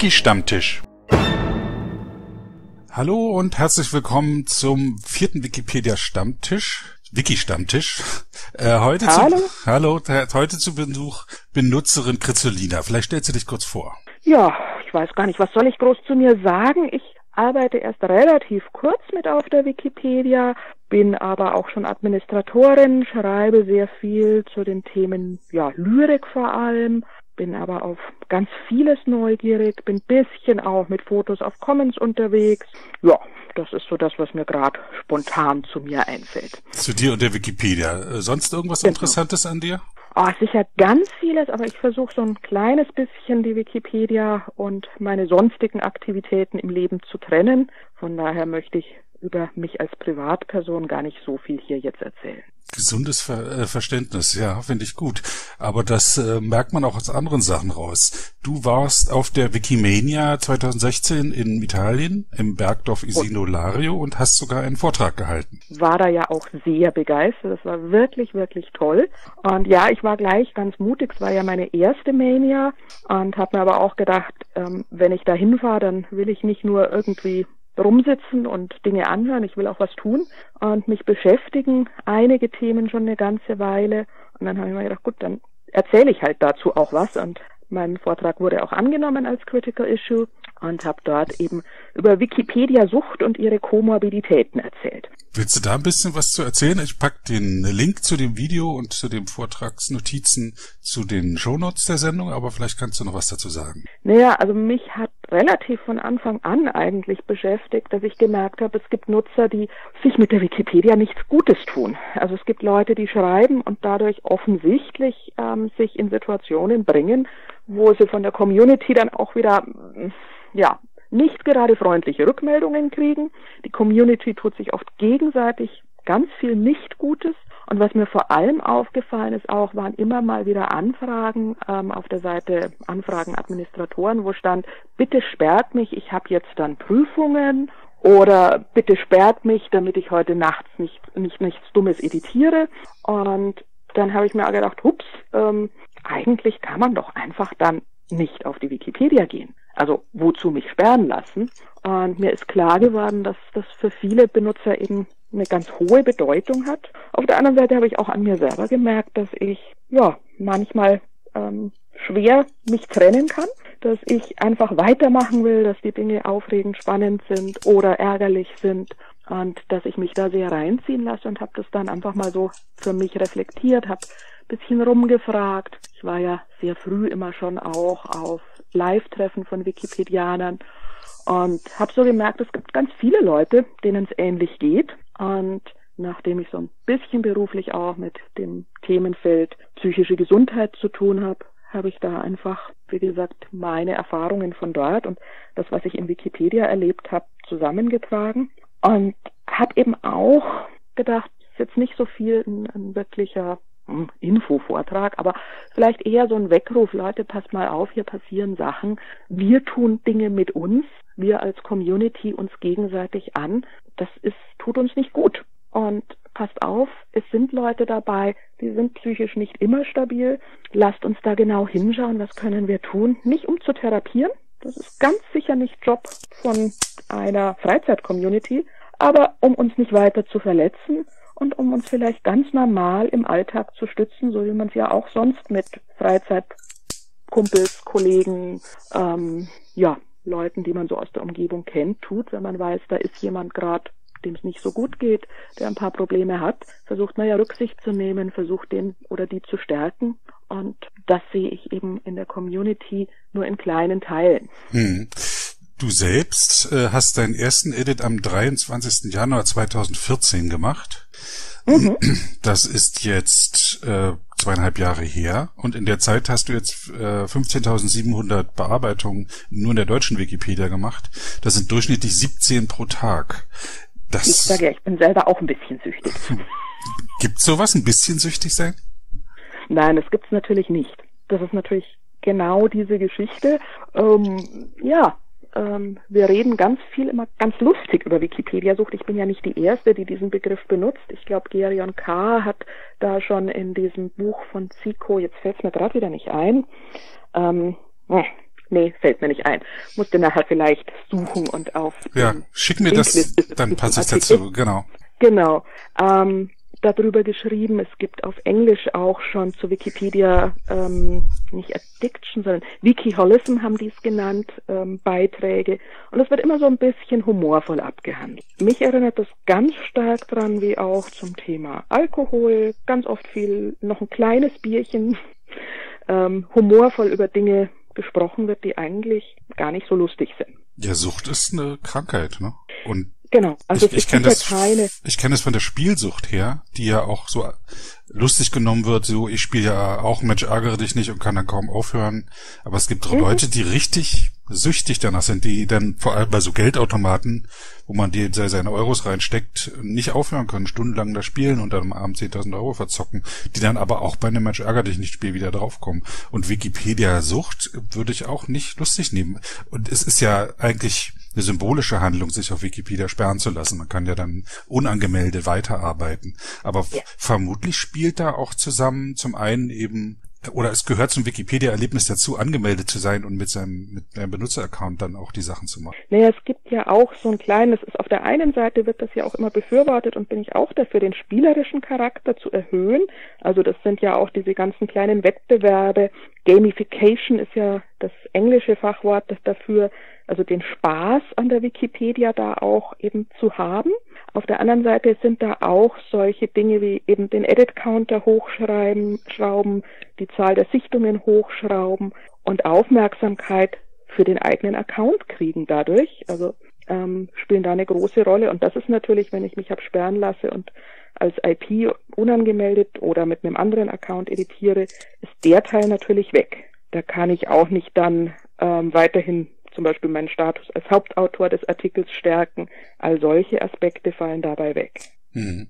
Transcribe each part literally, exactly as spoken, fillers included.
Wiki-Stammtisch. Hallo und herzlich willkommen zum vierten Wikipedia-Stammtisch. Wiki-Stammtisch. Äh, heute hallo. Zu, hallo, heute zu Besuch Benutzerin Krizolina. Vielleicht stellst du dich kurz vor. Ja, ich weiß gar nicht, was soll ich groß zu mir sagen? Ich arbeite erst relativ kurz mit auf der Wikipedia, bin aber auch schon Administratorin, schreibe sehr viel zu den Themen, ja, Lyrik vor allem, bin aber auf ganz vieles neugierig, bin ein bisschen auch mit Fotos auf Commons unterwegs. Ja, das ist so das, was mir gerade spontan zu mir einfällt. Zu dir und der Wikipedia. Sonst irgendwas Genau. Interessantes an dir? Ah, sicher ganz vieles, aber ich versuche so ein kleines bisschen die Wikipedia und meine sonstigen Aktivitäten im Leben zu trennen. Von daher möchte ich über mich als Privatperson gar nicht so viel hier jetzt erzählen. Gesundes Ver äh, Verständnis, ja, finde ich gut. Aber das äh, merkt man auch aus anderen Sachen raus. Du warst auf der Wikimania zwanzig sechzehn in Italien, im Bergdorf Isino Lario und hast sogar einen Vortrag gehalten. War da ja auch sehr begeistert. Das war wirklich, wirklich toll. Und ja, ich war gleich ganz mutig. Es war ja meine erste Mania und habe mir aber auch gedacht, ähm, wenn ich da hinfahre, dann will ich nicht nur irgendwie rumsitzen und Dinge anhören, ich will auch was tun und mich beschäftigen, einige Themen schon eine ganze Weile. Und dann habe ich mir gedacht, gut, dann erzähle ich halt dazu auch was. Und mein Vortrag wurde auch angenommen als Critical Issue und habe dort eben über Wikipedia-Sucht und ihre Komorbiditäten erzählt. Willst du da ein bisschen was zu erzählen? Ich pack den Link zu dem Video und zu den Vortragsnotizen zu den Shownotes der Sendung, aber vielleicht kannst du noch was dazu sagen. Naja, also mich hat relativ von Anfang an eigentlich beschäftigt, dass ich gemerkt habe, es gibt Nutzer, die sich mit der Wikipedia nichts Gutes tun. Also es gibt Leute, die schreiben und dadurch offensichtlich ähm, sich in Situationen bringen, wo sie von der Community dann auch wieder, ja, nicht gerade freundliche Rückmeldungen kriegen. Die Community tut sich oft gegenseitig ganz viel Nicht-Gutes. Und was mir vor allem aufgefallen ist auch, waren immer mal wieder Anfragen ähm, auf der Seite Anfragen Administratoren, wo stand, bitte sperrt mich, ich habe jetzt dann Prüfungen oder bitte sperrt mich, damit ich heute nachts nicht, nicht nichts Dummes editiere. Und dann habe ich mir auch gedacht, hups, ähm, eigentlich kann man doch einfach dann nicht auf die Wikipedia gehen. Also wozu mich sperren lassen? Und mir ist klar geworden, dass das für viele Benutzer eben eine ganz hohe Bedeutung hat. Auf der anderen Seite habe ich auch an mir selber gemerkt, dass ich ja manchmal ähm, schwer mich trennen kann, dass ich einfach weitermachen will, dass die Dinge aufregend, spannend sind oder ärgerlich sind und dass ich mich da sehr reinziehen lasse und habe das dann einfach mal so für mich reflektiert, habe ein bisschen rumgefragt. Ich war ja sehr früh immer schon auch auf Live-Treffen von Wikipedianern und habe so gemerkt, es gibt ganz viele Leute, denen es ähnlich geht. Und nachdem ich so ein bisschen beruflich auch mit dem Themenfeld psychische Gesundheit zu tun habe, habe ich da einfach, wie gesagt, meine Erfahrungen von dort und das, was ich in Wikipedia erlebt habe, zusammengetragen. Und habe eben auch gedacht, es ist jetzt nicht so viel ein, ein wirklicher hm, Infovortrag, aber vielleicht eher so ein Weckruf, Leute, passt mal auf, hier passieren Sachen. Wir tun Dinge mit uns, wir als Community uns gegenseitig an. Das ist, tut uns nicht gut. Und passt auf, es sind Leute dabei, die sind psychisch nicht immer stabil. Lasst uns da genau hinschauen, was können wir tun. Nicht um zu therapieren, das ist ganz sicher nicht Job von einer Freizeit-Community, aber um uns nicht weiter zu verletzen und um uns vielleicht ganz normal im Alltag zu stützen, so wie man es ja auch sonst mit Freizeitkumpels, Kollegen, ähm, ja, Leuten, die man so aus der Umgebung kennt, tut, wenn man weiß, da ist jemand gerade, dem es nicht so gut geht, der ein paar Probleme hat, versucht man ja Rücksicht zu nehmen, versucht den oder die zu stärken. Und das sehe ich eben in der Community nur in kleinen Teilen. Hm. Du selbst äh, hast deinen ersten Edit am dreiundzwanzigsten Januar zweitausendvierzehn gemacht. Mhm. Das ist jetzt äh, zweieinhalb Jahre her. Und in der Zeit hast du jetzt äh, fünfzehntausendsiebenhundert Bearbeitungen nur in der deutschen Wikipedia gemacht. Das sind durchschnittlich siebzehn pro Tag. Das ich sage ja, ich bin selber auch ein bisschen süchtig. Gibt's sowas, ein bisschen süchtig sein? Nein, das gibt's natürlich nicht. Das ist natürlich genau diese Geschichte. Ähm, ja, ähm, wir reden ganz viel, immer ganz lustig über Wikipedia-Sucht. Ich bin ja nicht die Erste, die diesen Begriff benutzt. Ich glaube, Gerion K. hat da schon in diesem Buch von Zico, jetzt fällt es mir gerade wieder nicht ein, ähm, Nee, fällt mir nicht ein. Musste nachher vielleicht suchen und auf... Ja, schick mir das, dann passe ich dazu, genau. Genau. Ähm, darüber geschrieben, es gibt auf Englisch auch schon zu Wikipedia, ähm, nicht Addiction, sondern Wikiholism haben die es genannt, ähm, Beiträge. Und es wird immer so ein bisschen humorvoll abgehandelt. Mich erinnert das ganz stark dran, wie auch zum Thema Alkohol, ganz oft viel, noch ein kleines Bierchen, ähm, humorvoll über Dinge gesprochen wird, die eigentlich gar nicht so lustig sind. Ja, Sucht ist eine Krankheit, ne? Und genau, also ich, ich kenne das, keine... ich kenne das von der Spielsucht her, die ja auch so lustig genommen wird, so ich spiele ja auch Mensch, ärgere dich nicht und kann dann kaum aufhören. Aber es gibt mhm. Leute, die richtig süchtig danach sind, die dann vor allem bei so Geldautomaten, wo man die seine Euros reinsteckt, nicht aufhören können, stundenlang da spielen und dann am Abend zehntausend Euro verzocken, die dann aber auch bei einem Mensch ärger dich nicht Spiel wieder draufkommen. Und Wikipedia-Sucht würde ich auch nicht lustig nehmen. Und es ist ja eigentlich eine symbolische Handlung, sich auf Wikipedia sperren zu lassen. Man kann ja dann unangemeldet weiterarbeiten. Aber ja. vermutlich spielt da auch zusammen zum einen eben, oder es gehört zum Wikipedia-Erlebnis dazu, angemeldet zu sein und mit seinem mit einem Benutzeraccount dann auch die Sachen zu machen. Naja, es gibt ja auch so ein kleines, ist auf der einen Seite wird das ja auch immer befürwortet und bin ich auch dafür, den spielerischen Charakter zu erhöhen. Also das sind ja auch diese ganzen kleinen Wettbewerbe. Gamification ist ja das englische Fachwort das dafür, also den Spaß an der Wikipedia da auch eben zu haben. Auf der anderen Seite sind da auch solche Dinge wie eben den Edit-Counter hochschreiben, schrauben, die Zahl der Sichtungen hochschrauben und Aufmerksamkeit für den eigenen Account kriegen dadurch. Also ähm, spielen da eine große Rolle. Und das ist natürlich, wenn ich mich hab sperren lasse und als I P unangemeldet oder mit einem anderen Account editiere, ist der Teil natürlich weg. Da kann ich auch nicht dann ähm, weiterhin zum Beispiel meinen Status als Hauptautor des Artikels stärken. All solche Aspekte fallen dabei weg. Hm.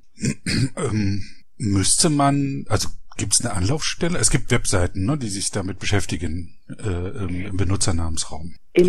ähm, müsste man, also gibt es eine Anlaufstelle? Es gibt Webseiten, ne, die sich damit beschäftigen, äh, im, im Benutzernamensraum. Im ja.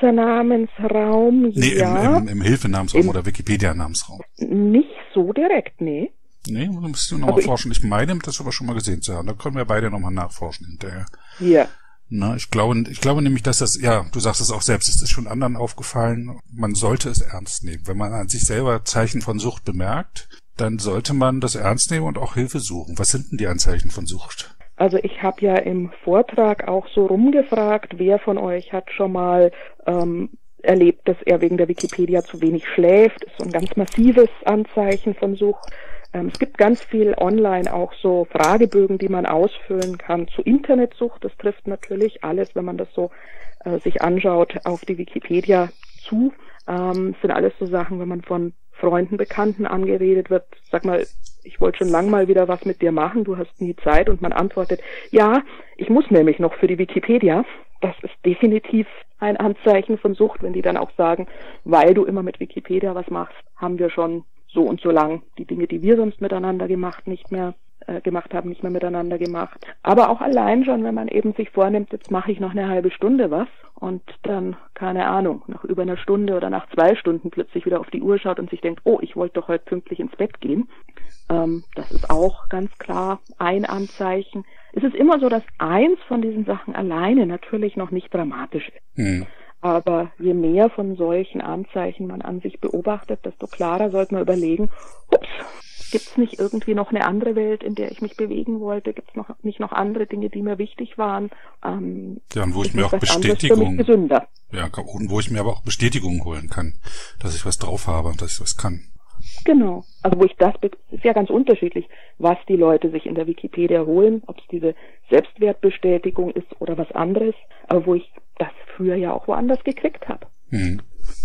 Benutzernamensraum, nee, ja. Im, im, im Hilfenamensraum Im, oder Wikipedia-Namensraum. Nicht so direkt, nee. Nee, da musst du nochmal also forschen. Ich meine, das aber schon mal gesehen zu haben. Da können wir beide nochmal nachforschen hinterher. Ja. Na, ich glaube, ich glaube nämlich, dass das, ja, du sagst es auch selbst, es ist schon anderen aufgefallen, man sollte es ernst nehmen. Wenn man an sich selber Zeichen von Sucht bemerkt, dann sollte man das ernst nehmen und auch Hilfe suchen. Was sind denn die Anzeichen von Sucht? Also ich habe ja im Vortrag auch so rumgefragt, wer von euch hat schon mal ähm, erlebt, dass er wegen der Wikipedia zu wenig schläft. Das ist so ein ganz massives Anzeichen von Sucht. Ähm, es gibt ganz viel online auch so Fragebögen, die man ausfüllen kann zu Internetsucht. Das trifft natürlich alles, wenn man das so äh, sich anschaut, auf die Wikipedia zu. Ähm, es sind alles so Sachen, wenn man von Freunden, Bekannten angeredet wird, sag mal, ich wollte schon lang mal wieder was mit dir machen, du hast nie Zeit, und man antwortet, ja, ich muss nämlich noch für die Wikipedia. Das ist definitiv ein Anzeichen von Sucht, wenn die dann auch sagen, weil du immer mit Wikipedia was machst, haben wir schon so und so lang die Dinge, die wir sonst miteinander gemacht, nicht mehr äh, gemacht haben, nicht mehr miteinander gemacht. Aber auch allein schon, wenn man eben sich vornimmt, jetzt mache ich noch eine halbe Stunde was und dann, keine Ahnung, nach über einer Stunde oder nach zwei Stunden plötzlich wieder auf die Uhr schaut und sich denkt, oh, ich wollte doch heute pünktlich ins Bett gehen. Ähm, das ist auch ganz klar ein Anzeichen. Es ist immer so, dass eins von diesen Sachen alleine natürlich noch nicht dramatisch ist. Mhm. Aber je mehr von solchen Anzeichen man an sich beobachtet, desto klarer sollte man überlegen, ups, gibt's nicht irgendwie noch eine andere Welt, in der ich mich bewegen wollte? Gibt's noch nicht noch andere Dinge, die mir wichtig waren? Ähm, ja, und wo ich mir auch Bestätigung, ja, und wo ich mir aber auch Bestätigung holen kann, dass ich was drauf habe, dass ich was kann. Genau. Also wo ich das, ist ja ganz unterschiedlich, was die Leute sich in der Wikipedia holen, ob es diese Selbstwertbestätigung ist oder was anderes, aber wo ich das früher ja auch woanders gekriegt habe. Hm.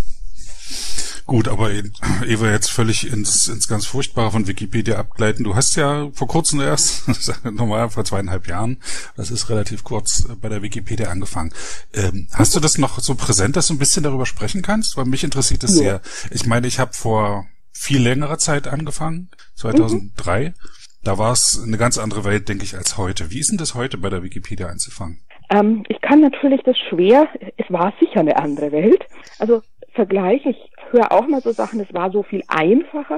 Gut, aber Eva, jetzt völlig ins, ins ganz Furchtbare von Wikipedia abgleiten. Du hast ja vor kurzem erst, nochmal vor zweieinhalb Jahren, das ist relativ kurz, bei der Wikipedia angefangen. Ähm, hast du das noch so präsent, dass du ein bisschen darüber sprechen kannst? Weil mich interessiert das ja sehr. Ich meine, ich habe vor viel längerer Zeit angefangen, zweitausenddrei. Mhm. Da war es eine ganz andere Welt, denke ich, als heute. Wie ist denn das heute bei der Wikipedia anzufangen? Ähm, ich kann natürlich das schwer, es war sicher eine andere Welt. Also Vergleich, ich höre auch mal so Sachen, es war so viel einfacher. Es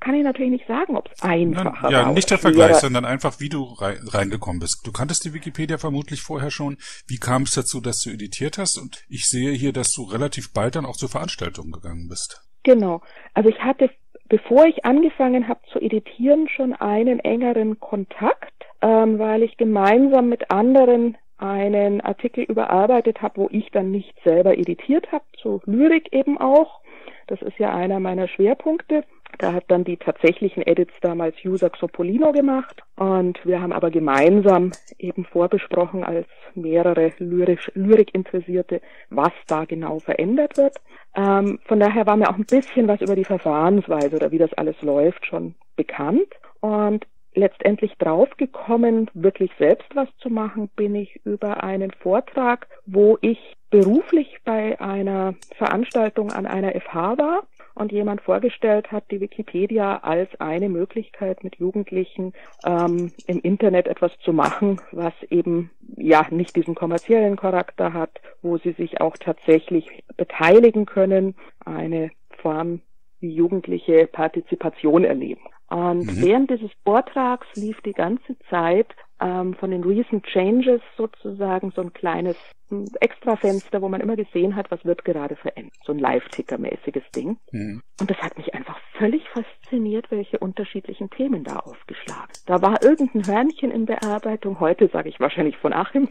kann ich natürlich nicht sagen, ob es einfacher ja, war. Ja, nicht der schwerer. Vergleich, sondern einfach, wie du rei- reingekommen bist. Du kanntest die Wikipedia vermutlich vorher schon. Wie kam es dazu, dass du editiert hast? Und ich sehe hier, dass du relativ bald dann auch zu Veranstaltungen gegangen bist. Genau. Also ich hatte, bevor ich angefangen habe zu editieren, schon einen engeren Kontakt, ähm, weil ich gemeinsam mit anderen einen Artikel überarbeitet habe, wo ich dann nicht selber editiert habe, zu Lyrik eben auch. Das ist ja einer meiner Schwerpunkte. Da hat dann die tatsächlichen Edits damals User Xopolino gemacht und wir haben aber gemeinsam eben vorbesprochen als mehrere lyrisch, Lyrik-Interessierte, was da genau verändert wird. Ähm, von daher war mir auch ein bisschen was über die Verfahrensweise oder wie das alles läuft schon bekannt und letztendlich draufgekommen, wirklich selbst was zu machen, bin ich über einen Vortrag, wo ich beruflich bei einer Veranstaltung an einer F H war und jemand vorgestellt hat, die Wikipedia als eine Möglichkeit mit Jugendlichen ähm, im Internet etwas zu machen, was eben ja nicht diesen kommerziellen Charakter hat, wo sie sich auch tatsächlich beteiligen können, eine Form wie jugendliche Partizipation erleben. Und mhm. während dieses Vortrags lief die ganze Zeit ähm, von den Recent Changes sozusagen so ein kleines Extrafenster, wo man immer gesehen hat, was wird gerade verändert. So ein Live-Ticker-mäßiges Ding. Mhm. Und das hat mich einfach völlig fasziniert, welche unterschiedlichen Themen da aufgeschlagen. Da war irgendein Hörnchen in Bearbeitung, heute sage ich wahrscheinlich von Achim.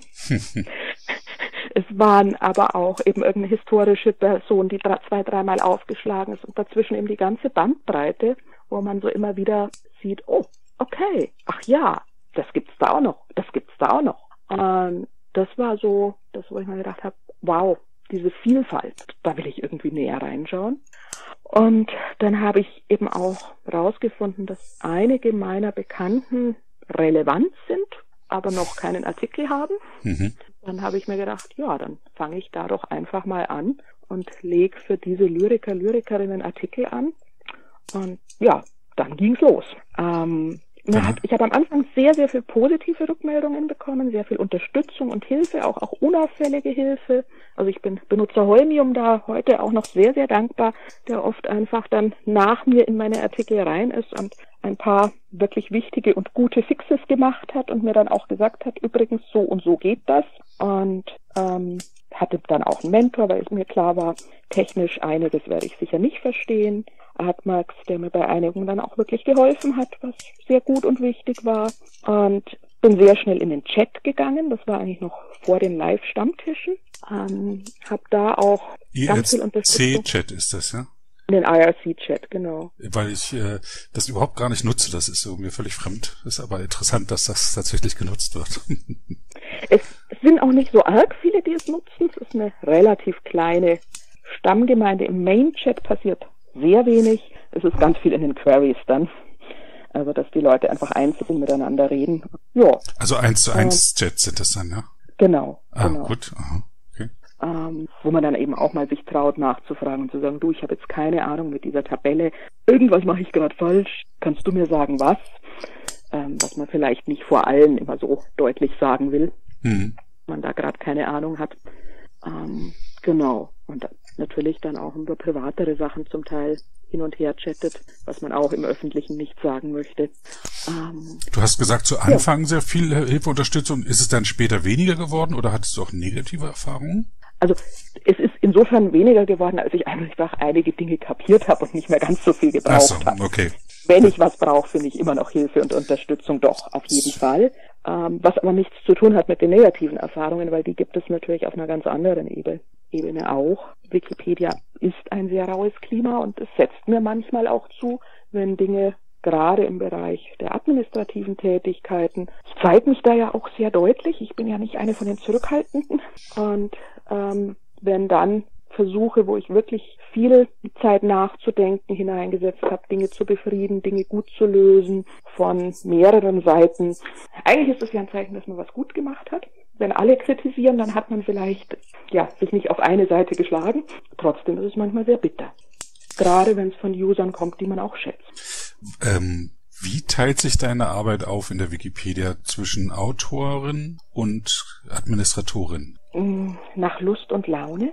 Es waren aber auch eben irgendeine historische Person, die drei, zwei, dreimal aufgeschlagen ist und dazwischen eben die ganze Bandbreite, wo man so immer wieder sieht, oh, okay, ach ja, das gibt's da auch noch, das gibt's da auch noch. Und das war so, das, wo ich mir gedacht habe, wow, diese Vielfalt, da will ich irgendwie näher reinschauen. Und dann habe ich eben auch rausgefunden, dass einige meiner Bekannten relevant sind, aber noch keinen Artikel haben. Mhm. Dann habe ich mir gedacht, ja, dann fange ich da doch einfach mal an und lege für diese Lyriker, Lyrikerinnen Artikel an. Und ja, dann ging's los. Ähm, man hat, ich habe am Anfang sehr, sehr viel positive Rückmeldungen bekommen, sehr viel Unterstützung und Hilfe, auch, auch unauffällige Hilfe. Also ich bin benutzer Holmium da heute auch noch sehr, sehr dankbar, der oft einfach dann nach mir in meine Artikel rein ist und ein paar wirklich wichtige und gute Fixes gemacht hat und mir dann auch gesagt hat, übrigens so und so geht das. Und ähm, hatte dann auch einen Mentor, weil es mir klar war, technisch einiges werde ich sicher nicht verstehen. Artmax, der mir bei einigen dann auch wirklich geholfen hat, was sehr gut und wichtig war. Und bin sehr schnell in den Chat gegangen. Das war eigentlich noch vor den Live-Stammtischen. Ähm, hab da auch ganz viel Unterstützung. I R C-Chat ist das, ja? Den I R C-Chat, genau. Weil ich äh, das überhaupt gar nicht nutze. Das ist so mir völlig fremd. Ist aber interessant, dass das tatsächlich genutzt wird. Es sind auch nicht so arg viele, die es nutzen. Es ist eine relativ kleine Stammgemeinde. Im Main-Chat passiert sehr wenig. Es ist ganz viel in den Queries dann. Also, dass die Leute einfach einzeln miteinander reden. Ja. Also eins zu eins äh, Chats sind das dann, ja? Genau. Ah, genau. gut. Aha. Okay. Ähm, wo man dann eben auch mal sich traut nachzufragen und zu sagen, du, ich habe jetzt keine Ahnung mit dieser Tabelle. Irgendwas mache ich gerade falsch. Kannst du mir sagen, was? Ähm, was man vielleicht nicht vor allen immer so deutlich sagen will. Mhm. Man da gerade keine Ahnung hat. Ähm, genau. Und natürlich dann auch über privatere Sachen zum Teil hin und her chattet, was man auch im Öffentlichen nicht sagen möchte. Ähm, du hast gesagt, zu Anfang ja. sehr viel Hilfe, Unterstützung. Ist es dann später weniger geworden oder hattest du auch negative Erfahrungen? Also es ist insofern weniger geworden, als ich einfach einige Dinge kapiert habe und nicht mehr ganz so viel gebraucht so, habe. Okay. Wenn ich was brauche, finde ich immer noch Hilfe und Unterstützung, doch, auf jeden Fall. Ähm, was aber nichts zu tun hat mit den negativen Erfahrungen, weil die gibt es natürlich auf einer ganz anderen Ebene. Ebene auch. Wikipedia ist ein sehr raues Klima und es setzt mir manchmal auch zu, wenn Dinge gerade im Bereich der administrativen Tätigkeiten, ich zeige mich da ja auch sehr deutlich, ich bin ja nicht eine von den Zurückhaltenden und ähm, wenn dann Versuche, wo ich wirklich viel Zeit nachzudenken hineingesetzt habe, Dinge zu befrieden, Dinge gut zu lösen, von mehreren Seiten. Eigentlich ist es ja ein Zeichen, dass man was gut gemacht hat. Wenn alle kritisieren, dann hat man vielleicht ja sich nicht auf eine Seite geschlagen. Trotzdem ist es manchmal sehr bitter. Gerade wenn es von Usern kommt, die man auch schätzt. Ähm, wie teilt sich deine Arbeit auf in der Wikipedia zwischen Autorin und Administratorin? Nach Lust und Laune.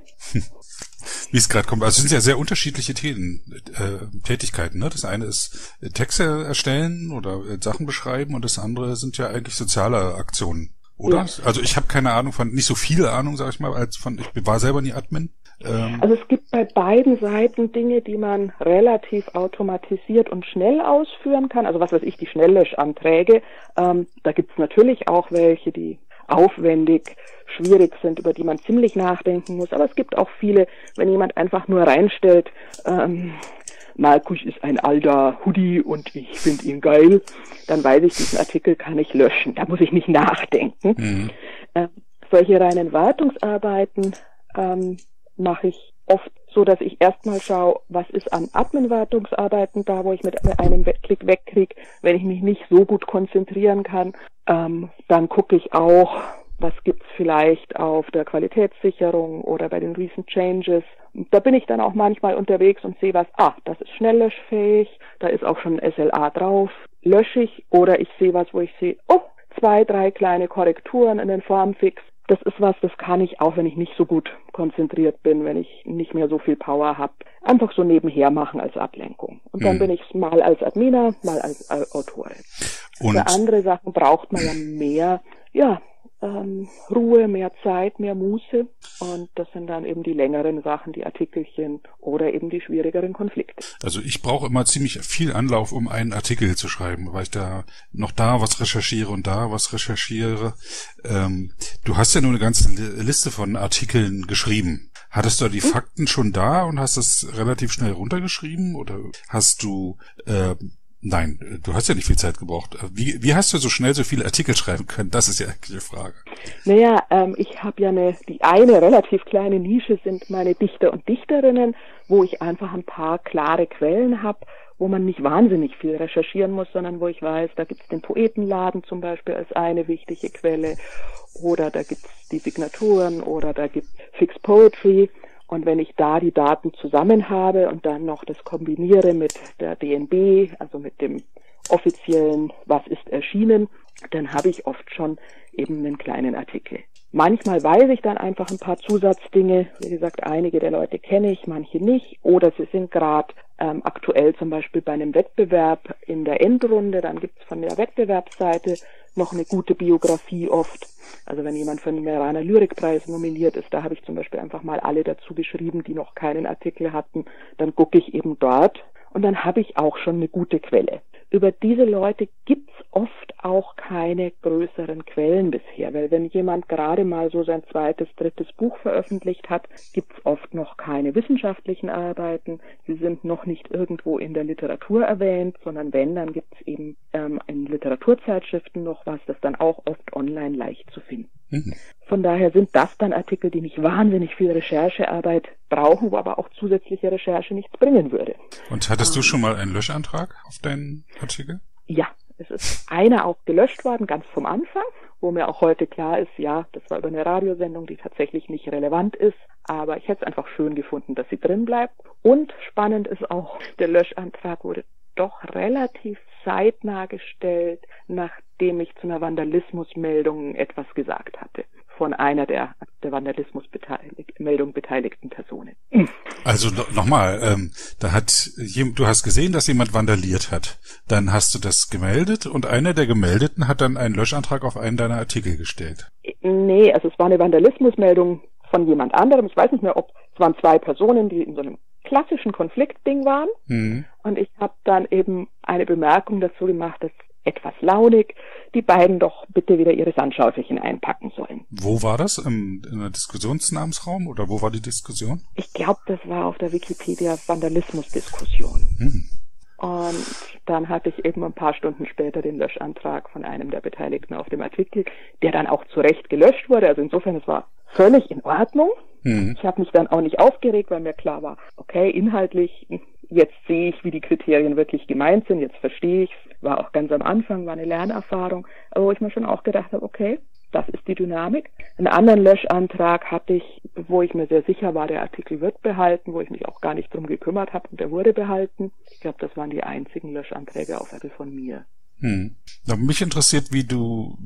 Wie es gerade kommt. Also es sind ja sehr unterschiedliche Themen, äh, Tätigkeiten. Ne? Das eine ist äh, Texte erstellen oder äh, Sachen beschreiben und das andere sind ja eigentlich soziale Aktionen, oder? Ja. Also ich habe keine Ahnung von, nicht so viel Ahnung, sage ich mal, als von, ich war selber nie Admin. Ähm, also es gibt bei beiden Seiten Dinge, die man relativ automatisiert und schnell ausführen kann. Also was weiß ich, die Schnelllöschanträge. Ähm, da gibt es natürlich auch welche, die aufwendig, schwierig sind, über die man ziemlich nachdenken muss. Aber es gibt auch viele, wenn jemand einfach nur reinstellt, ähm, Markus ist ein alter Hoodie und ich finde ihn geil, dann weiß ich, diesen Artikel kann ich löschen. Da muss ich nicht nachdenken. Mhm. Äh, solche reinen Wartungsarbeiten ähm, mache ich oft so, dass ich erstmal schaue, was ist an Admin-Wartungsarbeiten da, wo ich mit einem Klick wegkriege, wenn ich mich nicht so gut konzentrieren kann. Ähm, dann gucke ich auch, was gibt's vielleicht auf der Qualitätssicherung oder bei den Recent Changes. Da bin ich dann auch manchmal unterwegs und sehe was, ah, das ist schnelllöschfähig, da ist auch schon ein S L A drauf, lösche ich, oder ich sehe was, wo ich sehe, oh, zwei, drei kleine Korrekturen in den Formfix. Das ist was, das kann ich auch, wenn ich nicht so gut konzentriert bin, wenn ich nicht mehr so viel Power habe, einfach so nebenher machen als Ablenkung. Und dann hm. bin ich mal als Adminer, mal als Autorin. Und für andere Sachen braucht man ja mehr, ja, ähm, Ruhe, mehr Zeit, mehr Muße. Und das sind dann eben die längeren Sachen, die Artikelchen oder eben die schwierigeren Konflikte. Also ich brauche immer ziemlich viel Anlauf, um einen Artikel zu schreiben, weil ich da noch da was recherchiere und da was recherchiere. Ähm, du hast ja nur eine ganze Liste von Artikeln geschrieben. Hattest du die hm? Fakten schon da und hast das relativ schnell runtergeschrieben? Oder hast du... Äh, Nein, du hast ja nicht viel Zeit gebraucht. Wie, wie hast du so schnell so viele Artikel schreiben können? Das ist ja eigentlich die Frage. Naja, ähm, ich habe ja eine, die eine relativ kleine Nische sind meine Dichter und Dichterinnen, wo ich einfach ein paar klare Quellen habe, wo man nicht wahnsinnig viel recherchieren muss, sondern wo ich weiß, da gibt's den Poetenladen zum Beispiel als eine wichtige Quelle, oder da gibt's die Signaturen, oder da gibt's Fixed Poetry. Und wenn ich da die Daten zusammen habe und dann noch das kombiniere mit der D N B, also mit dem offiziellen, was ist erschienen, dann habe ich oft schon eben einen kleinen Artikel. Manchmal weiß ich dann einfach ein paar Zusatzdinge. Wie gesagt, einige der Leute kenne ich, manche nicht. Oder sie sind gerade ähm, aktuell zum Beispiel bei einem Wettbewerb in der Endrunde. Dann gibt es von der Wettbewerbsseite noch eine gute Biografie oft. Also wenn jemand für den Meraner Lyrikpreis nominiert ist, da habe ich zum Beispiel einfach mal alle dazu geschrieben, die noch keinen Artikel hatten. Dann gucke ich eben dort und dann habe ich auch schon eine gute Quelle. Über diese Leute gibt's oft auch keine größeren Quellen bisher, weil wenn jemand gerade mal so sein zweites, drittes Buch veröffentlicht hat, gibt's oft noch keine wissenschaftlichen Arbeiten. Sie sind noch nicht irgendwo in der Literatur erwähnt, sondern wenn, dann gibt's eben ähm, in Literaturzeitschriften noch was, das dann auch oft online leicht zu finden. Mhm. Von daher sind das dann Artikel, die nicht wahnsinnig viel Recherchearbeit brauchen, wo aber auch zusätzliche Recherche nichts bringen würde. Und hattest ähm, du schon mal einen Löschantrag auf deinen Artikel? Ja, es ist einer auch gelöscht worden, ganz vom Anfang, wo mir auch heute klar ist, ja, das war über eine Radiosendung, die tatsächlich nicht relevant ist, aber ich hätte es einfach schön gefunden, dass sie drin bleibt. Und spannend ist auch, der Löschantrag wurde doch relativ zeitnah gestellt, nachdem ich zu einer Vandalismusmeldung etwas gesagt hatte von einer der der Vandalismusmeldung beteiligten Personen. Also no, nochmal, ähm, da hat du hast gesehen, dass jemand vandaliert hat. Dann hast du das gemeldet und einer der Gemeldeten hat dann einen Löschantrag auf einen deiner Artikel gestellt. Nee, also es war eine Vandalismusmeldung von jemand anderem. Ich weiß nicht mehr, ob es waren zwei Personen, die in so einem klassischen Konfliktding waren. Mhm. Und ich habe dann eben eine Bemerkung dazu gemacht, dass etwas launig, die beiden doch bitte wieder ihre Sandschaufelchen einpacken sollen. Wo war das? Im, in der Diskussionsnamensraum oder wo war die Diskussion? Ich glaube, das war auf der Wikipedia Vandalismusdiskussion. Mhm. Und dann hatte ich eben ein paar Stunden später den Löschantrag von einem der Beteiligten auf dem Artikel, der dann auch zu Recht gelöscht wurde. Also insofern, es war völlig in Ordnung. Mhm. Ich habe mich dann auch nicht aufgeregt, weil mir klar war, okay, inhaltlich, jetzt sehe ich, wie die Kriterien wirklich gemeint sind, jetzt verstehe ich es. War auch ganz am Anfang, war eine Lernerfahrung, aber wo ich mir schon auch gedacht habe, okay, das ist die Dynamik. Einen anderen Löschantrag hatte ich, wo ich mir sehr sicher war, der Artikel wird behalten, wo ich mich auch gar nicht drum gekümmert habe und der wurde behalten. Ich glaube, das waren die einzigen Löschanträge auf Artikel von mir. Hm. Mich interessiert, wie du, wie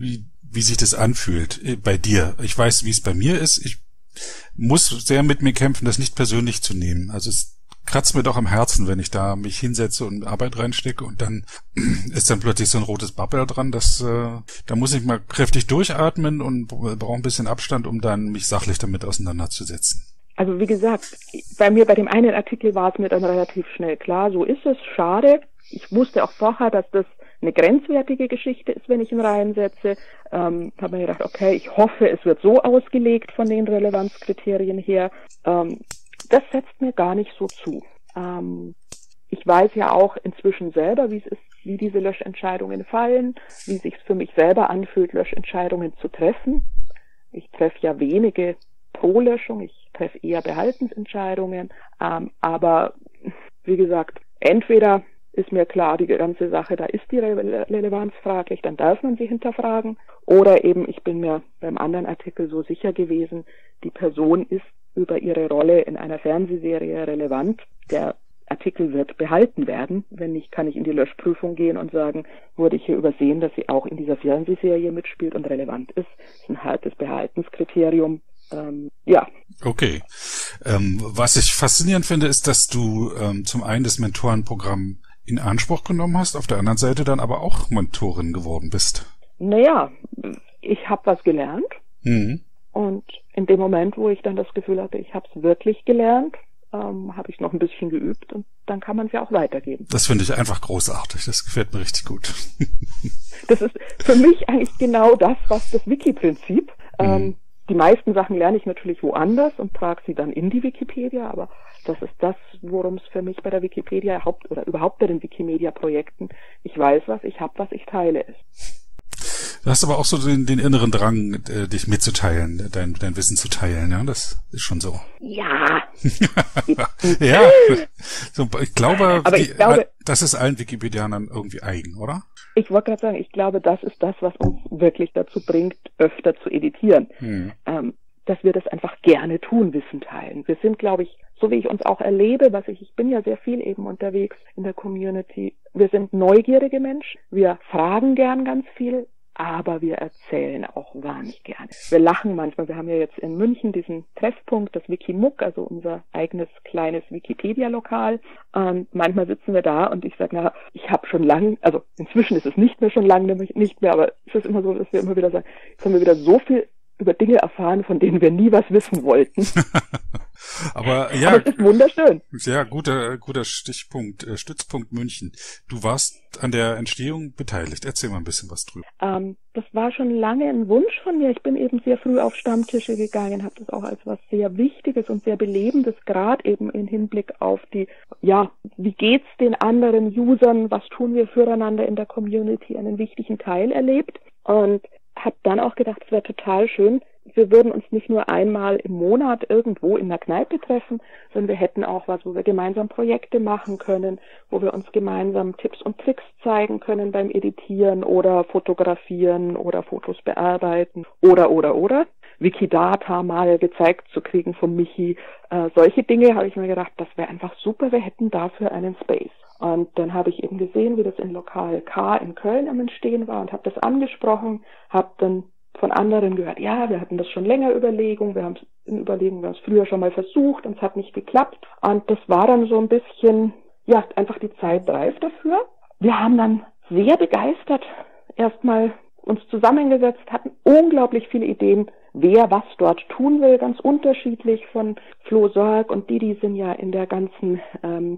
wie sich das anfühlt äh, bei dir. Ich weiß, wie es bei mir ist. Ich muss sehr mit mir kämpfen, das nicht persönlich zu nehmen. Also es kratzt mir doch am Herzen, wenn ich da mich hinsetze und Arbeit reinstecke und dann ist dann plötzlich so ein rotes Bubble dran. Das, äh, da muss ich mal kräftig durchatmen und brauche ein bisschen Abstand, um dann mich sachlich damit auseinanderzusetzen. Also wie gesagt, bei mir, bei dem einen Artikel war es mir dann relativ schnell klar, so ist es, schade. Ich wusste auch vorher, dass das eine grenzwertige Geschichte ist, wenn ich ihn reinsetze. Ähm, habe mir gedacht, okay, ich hoffe, es wird so ausgelegt von den Relevanzkriterien her. Ähm, das setzt mir gar nicht so zu. Ähm, ich weiß ja auch inzwischen selber, wie es ist, wie diese Löschentscheidungen fallen, wie es sich für mich selber anfühlt, Löschentscheidungen zu treffen. Ich treffe ja wenige pro Löschung, ich treffe eher Behaltensentscheidungen. Ähm, aber wie gesagt, entweder ist mir klar, die ganze Sache, da ist die Re- Relevanz fraglich, dann darf man sie hinterfragen. Oder eben, ich bin mir beim anderen Artikel so sicher gewesen, die Person ist über ihre Rolle in einer Fernsehserie relevant. Der Artikel wird behalten werden. Wenn nicht, kann ich in die Löschprüfung gehen und sagen, wurde ich hier übersehen, dass sie auch in dieser Fernsehserie mitspielt und relevant ist. Das ist ein hartes Behaltenskriterium. Ähm, ja. Okay. Ähm, was ich faszinierend finde, ist, dass du ähm, zum einen das Mentorenprogramm in Anspruch genommen hast, auf der anderen Seite dann aber auch Mentorin geworden bist. Naja, ich habe was gelernt. Mhm. Und in dem Moment, wo ich dann das Gefühl hatte, ich habe es wirklich gelernt, ähm, habe ich noch ein bisschen geübt und dann kann man es ja auch weitergeben. Das finde ich einfach großartig. Das gefällt mir richtig gut. Das ist für mich eigentlich genau das, was das Wiki-Prinzip. Mhm. Ähm, die meisten Sachen lerne ich natürlich woanders und trage sie dann in die Wikipedia, aber das ist das, worum es für mich bei der Wikipedia haupt oder überhaupt bei den Wikimedia-Projekten, ich weiß was, ich habe was, ich teile es. Du hast aber auch so den, den inneren Drang, äh, dich mitzuteilen, dein, dein Wissen zu teilen, ja, das ist schon so. Ja. Ja, so, ich glaube, aber ich die, glaube, das ist allen Wikipedianern irgendwie eigen, oder? Ich wollte gerade sagen, ich glaube, das ist das, was uns wirklich dazu bringt, öfter zu editieren. Hm. Ähm, dass wir das einfach gerne tun, Wissen teilen. Wir sind, glaube ich, so wie ich uns auch erlebe, was ich, ich bin ja sehr viel eben unterwegs in der Community, wir sind neugierige Menschen, wir fragen gern ganz viel, aber wir erzählen auch wahnsinnig gerne. Wir lachen manchmal. Wir haben ja jetzt in München diesen Treffpunkt, das Wikimuck, also unser eigenes kleines Wikipedia-Lokal. Und manchmal sitzen wir da und ich sage, na, ich habe schon lange, also inzwischen ist es nicht mehr schon lange nicht mehr, aber es ist immer so, dass wir immer wieder sagen, jetzt haben wir wieder so viel über Dinge erfahren, von denen wir nie was wissen wollten. Aber ja, aber es ist wunderschön. Ja, guter, guter Stichpunkt, äh, Stützpunkt München. Du warst an der Entstehung beteiligt. Erzähl mal ein bisschen was drüber. Ähm, das war schon lange ein Wunsch von mir. Ich bin eben sehr früh auf Stammtische gegangen, habe das auch als was sehr Wichtiges und sehr Belebendes, gerade eben im Hinblick auf die, ja, wie geht's den anderen Usern, was tun wir füreinander in der Community, einen wichtigen Teil erlebt. Und habe dann auch gedacht, es wäre total schön, wir würden uns nicht nur einmal im Monat irgendwo in der Kneipe treffen, sondern wir hätten auch was, wo wir gemeinsam Projekte machen können, wo wir uns gemeinsam Tipps und Tricks zeigen können beim Editieren oder Fotografieren oder Fotos bearbeiten oder, oder, oder. Wikidata mal gezeigt zu kriegen von Michi. Äh, solche Dinge habe ich mir gedacht, das wäre einfach super, wir hätten dafür einen Space. Und dann habe ich eben gesehen, wie das in Lokal K in Köln am Entstehen war und habe das angesprochen, habe dann von anderen gehört, ja, wir hatten das schon länger Überlegung, wir haben es in Überlegung, wir haben es früher schon mal versucht und es hat nicht geklappt. Und das war dann so ein bisschen, ja, einfach die Zeit reif dafür. Wir haben dann sehr begeistert erstmal uns zusammengesetzt, hatten unglaublich viele Ideen, wer was dort tun will, ganz unterschiedlich. Von Flo Sorg und Didi sind ja in der ganzen ähm,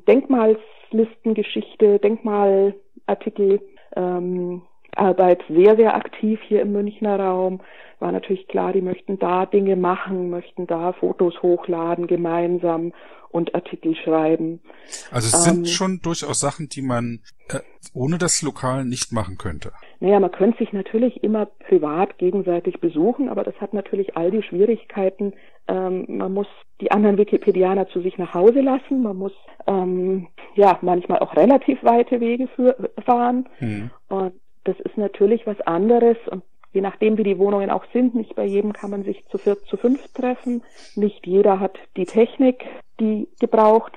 Denkmalslistengeschichte, Denkmalartikel, ähm, Arbeit sehr, sehr aktiv hier im Münchner Raum. War natürlich klar, die möchten da Dinge machen, möchten da Fotos hochladen gemeinsam und Artikel schreiben. Also es ähm, sind schon durchaus Sachen, die man äh, ohne das Lokal nicht machen könnte. Naja, man könnte sich natürlich immer privat gegenseitig besuchen, aber das hat natürlich all die Schwierigkeiten. Ähm, man muss die anderen Wikipedianer zu sich nach Hause lassen. Man muss ähm, ja manchmal auch relativ weite Wege für, fahren. Hm. Und das ist natürlich was anderes und je nachdem, wie die Wohnungen auch sind, nicht bei jedem kann man sich zu viert, zu fünf treffen. Nicht jeder hat die Technik, die gebraucht wird.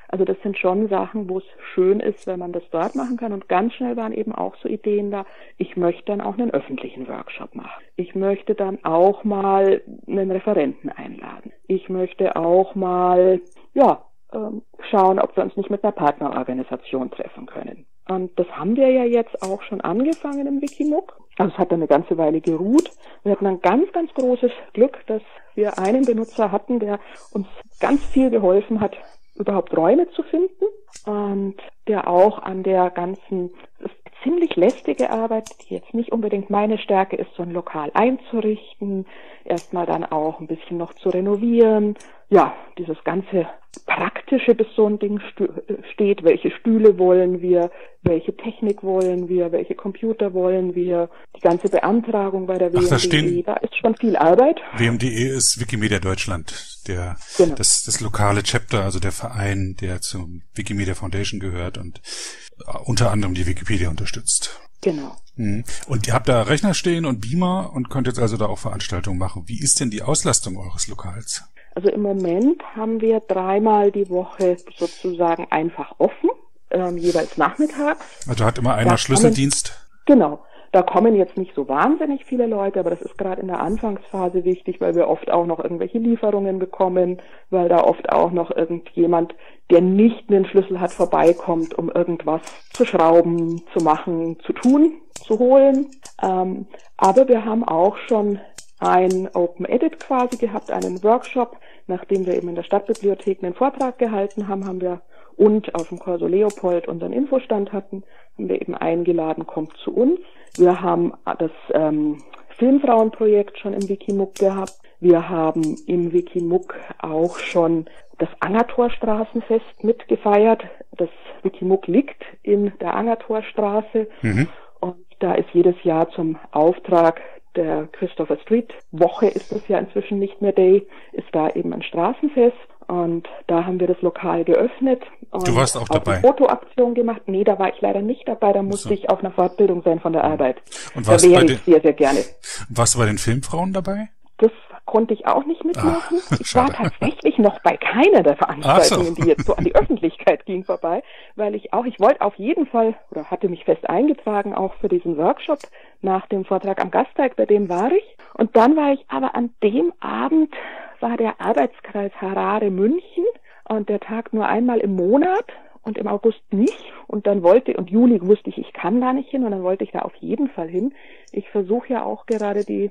Also das sind schon Sachen, wo es schön ist, wenn man das dort machen kann. Und ganz schnell waren eben auch so Ideen da, ich möchte dann auch einen öffentlichen Workshop machen. Ich möchte dann auch mal einen Referenten einladen. Ich möchte auch mal, ja, schauen, ob wir uns nicht mit einer Partnerorganisation treffen können. Und das haben wir ja jetzt auch schon angefangen im Wikimuck. Also es hat dann eine ganze Weile geruht. Wir hatten ein ganz, ganz großes Glück, dass wir einen Benutzer hatten, der uns ganz viel geholfen hat, überhaupt Räume zu finden und der auch an der ganzen ziemlich lästige Arbeit, die jetzt nicht unbedingt meine Stärke ist, so ein Lokal einzurichten, erstmal dann auch ein bisschen noch zu renovieren. Ja, dieses ganze Praktische, bis so ein Ding steht, welche Stühle wollen wir, welche Technik wollen wir, welche Computer wollen wir, die ganze Beantragung bei der W M D E, Ach, da, stehen, da ist schon viel Arbeit. W M D E ist Wikimedia Deutschland, der genau. das, das lokale Chapter, also der Verein, der zum Wikimedia Foundation gehört und unter anderem die Wikipedia unterstützt. Genau. Und ihr habt da Rechner stehen und Beamer und könnt jetzt also da auch Veranstaltungen machen. Wie ist denn die Auslastung eures Lokals? Also im Moment haben wir dreimal die Woche sozusagen einfach offen, ähm, jeweils nachmittags. Also hat immer einer da Schlüsseldienst? Kommen, genau. Da kommen jetzt nicht so wahnsinnig viele Leute, aber das ist gerade in der Anfangsphase wichtig, weil wir oft auch noch irgendwelche Lieferungen bekommen, weil da oft auch noch irgendjemand, der nicht einen Schlüssel hat, vorbeikommt, um irgendwas zu schrauben, zu machen, zu tun, zu holen. Ähm, aber wir haben auch schon ein Open Edit quasi gehabt, einen Workshop, nachdem wir eben in der Stadtbibliothek einen Vortrag gehalten haben, haben wir und auf dem Corso Leopold unseren Infostand hatten, haben wir eben eingeladen, kommt zu uns. Wir haben das ähm, Filmfrauenprojekt schon im Wikimuck gehabt. Wir haben im Wikimuck auch schon das Angertorstraßenfest mitgefeiert. Das Wikimuck liegt in der Angertorstraße mhm. und da ist jedes Jahr zum Auftrag der Christopher Street Woche, ist es ja inzwischen nicht mehr Day, ist da eben ein Straßenfest und da haben wir das Lokal geöffnet. Und du warst auch dabei? Eine Fotoaktion gemacht. Nee, da war ich leider nicht dabei, da musste so. ich auf einer Fortbildung sein von der Arbeit. Und warst da wäre bei ich den, sehr, sehr gerne. Warst du bei den Filmfrauen dabei? Das konnte ich auch nicht mitmachen. Ach, ich war tatsächlich noch bei keiner der Veranstaltungen, so. die jetzt so an die Öffentlichkeit ging, vorbei, weil ich auch, ich wollte auf jeden Fall, oder hatte mich fest eingetragen, auch für diesen Workshop nach dem Vortrag am Gasteig, bei dem war ich. Und dann war ich aber an dem Abend, war der Arbeitskreis Harare München und der Tag nur einmal im Monat und im August nicht. Und dann wollte, und Juli wusste ich, ich kann da nicht hin und dann wollte ich da auf jeden Fall hin. Ich versuche ja auch gerade die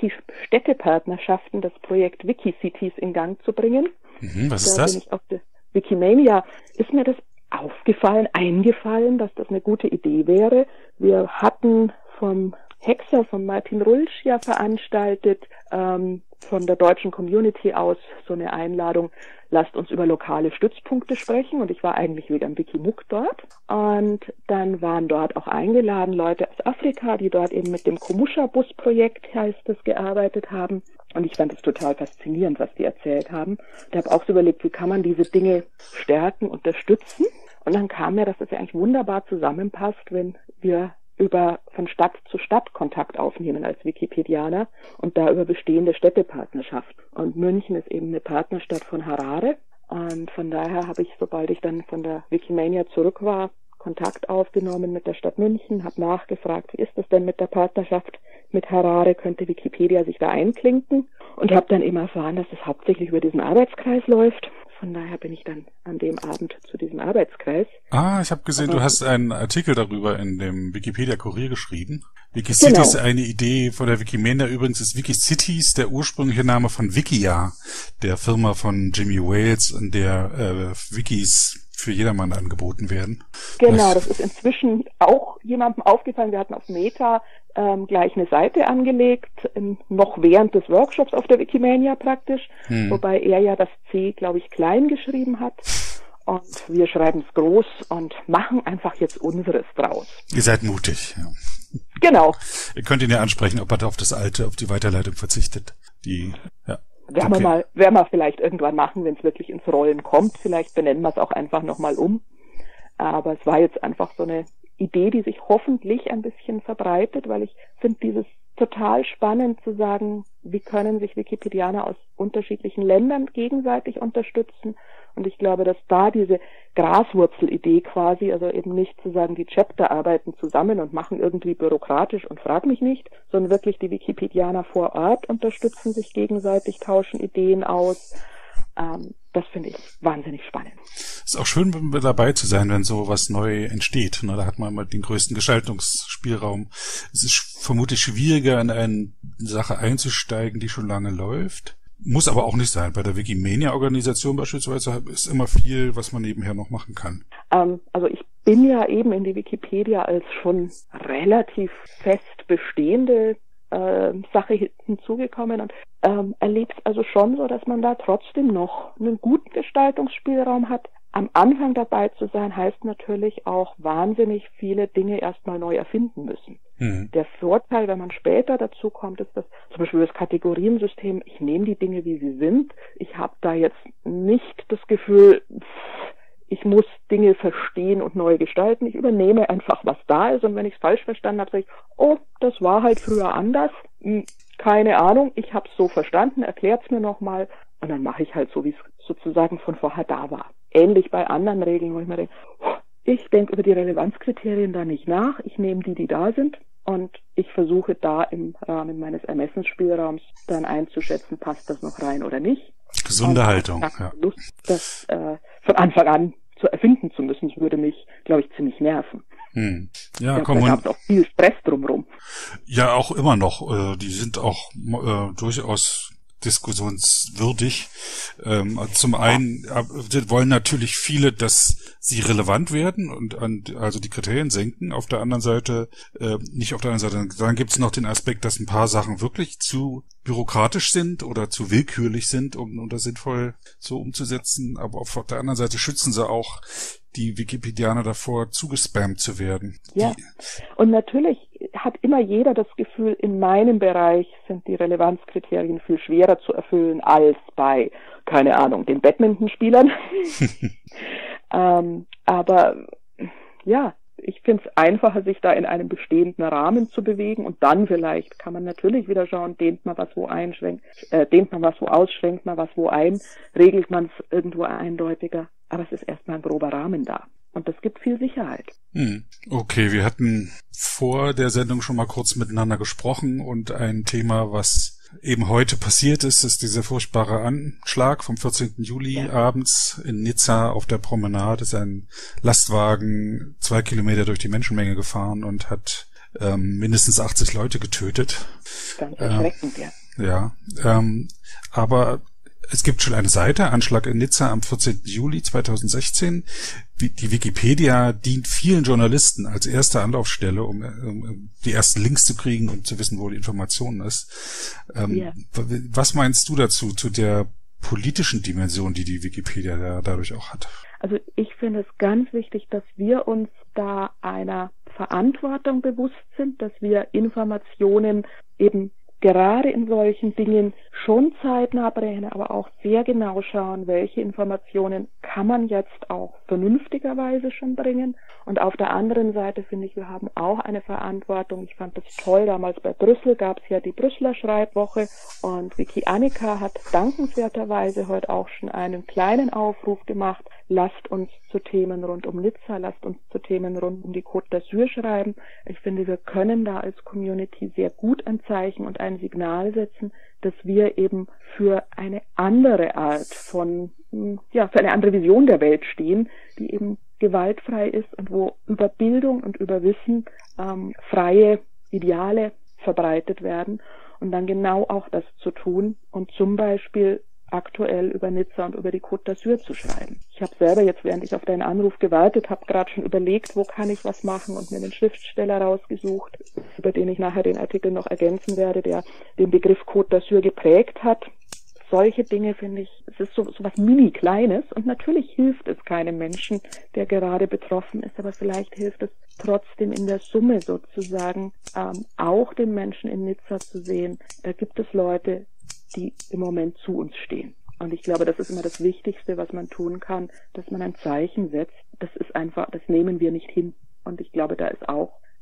Wiki-Städtepartnerschaften, das Projekt Wiki-Cities in Gang zu bringen. Mhm, was da ist das? Bin ich auf der Wikimania ist mir das aufgefallen, eingefallen, dass das eine gute Idee wäre. Wir hatten vom Hexer, von Martin Rulsch ja veranstaltet, ähm, von der deutschen Community aus so eine Einladung, lasst uns über lokale Stützpunkte sprechen und ich war eigentlich wieder am Wikimuck dort und dann waren dort auch eingeladen Leute aus Afrika, die dort eben mit dem Komusha-Bus-Projekt, heißt das, gearbeitet haben und ich fand es total faszinierend, was die erzählt haben. Ich habe auch so überlegt, wie kann man diese Dinge stärken, unterstützen und dann kam mir, dass das ja eigentlich wunderbar zusammenpasst, wenn wir über von Stadt zu Stadt Kontakt aufnehmen als Wikipedianer und da über bestehende Städtepartnerschaften. Und München ist eben eine Partnerstadt von Harare und von daher habe ich, sobald ich dann von der Wikimania zurück war, Kontakt aufgenommen mit der Stadt München, habe nachgefragt, wie ist das denn mit der Partnerschaft mit Harare, könnte Wikipedia sich da einklinken und habe dann eben erfahren, dass es hauptsächlich über diesen Arbeitskreis läuft. Von daher bin ich dann an dem Abend zu diesem Arbeitskreis. Ah, ich habe gesehen, Aber, du hast einen Artikel darüber in dem Wikipedia-Kurier geschrieben. Wikicities, genau. Eine Idee von der Wikimania. Übrigens ist Wikicities der ursprüngliche Name von Wikia, der Firma von Jimmy Wales, in der äh, Wikis für jedermann angeboten werden. Genau, das ist inzwischen auch jemandem aufgefallen. Wir hatten auf Meta ähm, gleich eine Seite angelegt, in, noch während des Workshops auf der Wikimania praktisch, hm. wobei er ja das C, glaube ich, klein geschrieben hat. Und wir schreiben es groß und machen einfach jetzt unseres draus. Ihr seid mutig, ja. Genau. Ihr könnt ihn ja ansprechen, ob er auf das Alte, auf die Weiterleitung verzichtet. Die, ja. Werden okay. wir mal, werden wir vielleicht irgendwann machen, wenn es wirklich ins Rollen kommt. Vielleicht benennen wir es auch einfach nochmal um. Aber es war jetzt einfach so eine Idee, die sich hoffentlich ein bisschen verbreitet, weil ich finde dieses total spannend zu sagen, wie können sich Wikipedianer aus unterschiedlichen Ländern gegenseitig unterstützen. Und ich glaube, dass da diese Graswurzelidee quasi, also eben nicht zu sagen, die Chapter arbeiten zusammen und machen irgendwie bürokratisch und frag mich nicht, sondern wirklich die Wikipedianer vor Ort unterstützen sich gegenseitig, tauschen Ideen aus. Ähm, das finde ich wahnsinnig spannend. Ist auch schön, dabei zu sein, wenn so was neu entsteht. Da hat man immer den größten Gestaltungsspielraum. Es ist vermutlich schwieriger, in eine Sache einzusteigen, die schon lange läuft. Muss aber auch nicht sein. Bei der Wikimania-Organisation beispielsweise ist immer viel, was man nebenher noch machen kann. Ähm, also ich bin ja eben in die Wikipedia als schon relativ fest bestehende äh, Sache hinzugekommen und ähm, erlebe es also schon so, dass man da trotzdem noch einen guten Gestaltungsspielraum hat. Am Anfang dabei zu sein, heißt natürlich auch wahnsinnig viele Dinge erstmal neu erfinden müssen. Mhm. Der Vorteil, wenn man später dazu kommt, ist, dass zum Beispiel das Kategoriensystem, ich nehme die Dinge, wie sie sind. Ich habe da jetzt nicht das Gefühl, ich muss Dinge verstehen und neu gestalten. Ich übernehme einfach, was da ist. Und wenn ich es falsch verstanden habe, sage ich, oh, das war halt früher anders. Keine Ahnung, ich habe es so verstanden, erklärt's mir nochmal. Und dann mache ich halt so, wie es sozusagen von vorher da war. Ähnlich bei anderen Regeln, wo ich mir denke, ich denke über die Relevanzkriterien da nicht nach. Ich nehme die, die da sind. Und ich versuche da im Rahmen meines Ermessensspielraums dann einzuschätzen, passt das noch rein oder nicht. Gesunde und Haltung. Ich ja. Lust, das äh, von Anfang an zu erfinden zu müssen. Das würde mich, glaube ich, ziemlich nerven. Hm. Ja, ich komm, da gab es auch viel Stress drumherum. Ja, auch immer noch. Äh, die sind auch äh, durchaus diskussionswürdig. Ähm, zum einen äh, wollen natürlich viele, dass sie relevant werden und an, also die Kriterien senken. Auf der anderen Seite, äh, nicht auf der anderen Seite, dann gibt es noch den Aspekt, dass ein paar Sachen wirklich zu bürokratisch sind oder zu willkürlich sind, um, um das sinnvoll so umzusetzen. Aber auf der anderen Seite schützen sie auch die Wikipedianer davor, zugespammt zu werden. Ja, die, und natürlich hat immer jeder das Gefühl, in meinem Bereich sind die Relevanzkriterien viel schwerer zu erfüllen als bei, keine Ahnung, den Badmintonspielern. ähm, aber ja, ich finde es einfacher, sich da in einem bestehenden Rahmen zu bewegen und dann vielleicht kann man natürlich wieder schauen, dehnt man was wo einschränkt, äh, dehnt man was wo aus, schränkt man was wo ein, regelt man es irgendwo eindeutiger. Aber es ist erstmal ein grober Rahmen da. Und das gibt viel Sicherheit. Hm. Okay, wir hatten vor der Sendung schon mal kurz miteinander gesprochen und ein Thema, was eben heute passiert ist, ist dieser furchtbare Anschlag vom vierzehnten Juli ja. abends in Nizza auf der Promenade. Ist ein Lastwagen zwei Kilometer durch die Menschenmenge gefahren und hat ähm, mindestens achtzig Leute getötet. Ganz erschreckend, ähm, ja. Ja, ähm, aber es gibt schon eine Seite, Anschlag in Nizza am vierzehnten Juli zweitausendsechzehn. Die Wikipedia dient vielen Journalisten als erste Anlaufstelle, um, um die ersten Links zu kriegen und zu wissen, wo die Information ist. Ähm, yeah. Was meinst du dazu, zu der politischen Dimension, die die Wikipedia da, dadurch auch hat? Also ich finde es ganz wichtig, dass wir uns da einer Verantwortung bewusst sind, dass wir Informationen eben gerade in solchen Dingen schon zeitnah bringen, aber auch sehr genau schauen, welche Informationen kann man jetzt auch vernünftigerweise schon bringen. Und auf der anderen Seite finde ich, wir haben auch eine Verantwortung. Ich fand das toll, damals bei Brüssel gab es ja die Brüsseler Schreibwoche und Wikiannika hat dankenswerterweise heute auch schon einen kleinen Aufruf gemacht. Lasst uns zu Themen rund um Nizza, lasst uns zu Themen rund um die Côte d'Azur schreiben. Ich finde, wir können da als Community sehr gut ein Zeichen und ein Signal setzen, dass wir eben für eine andere Art von, ja, für eine andere Vision der Welt stehen, die eben gewaltfrei ist und wo über Bildung und über Wissen ähm, freie Ideale verbreitet werden und dann genau auch das zu tun und zum Beispiel aktuell über Nizza und über die Côte d'Azur zu schreiben. Ich habe selber jetzt, während ich auf deinen Anruf gewartet habe, gerade schon überlegt, wo kann ich was machen und mir einen Schriftsteller rausgesucht, über den ich nachher den Artikel noch ergänzen werde, der den Begriff Côte d'Azur geprägt hat. Solche Dinge finde ich, es ist so, so was Mini-Kleines und natürlich hilft es keinem Menschen, der gerade betroffen ist, aber vielleicht hilft es trotzdem in der Summe sozusagen ähm, auch den Menschen in Nizza zu sehen, da gibt es Leute, die im Moment zu uns stehen. Und ich glaube, das ist immer das Wichtigste, was man tun kann, dass man ein Zeichen setzt. Das ist einfach, das nehmen wir nicht hin. Und ich glaube, da ist auch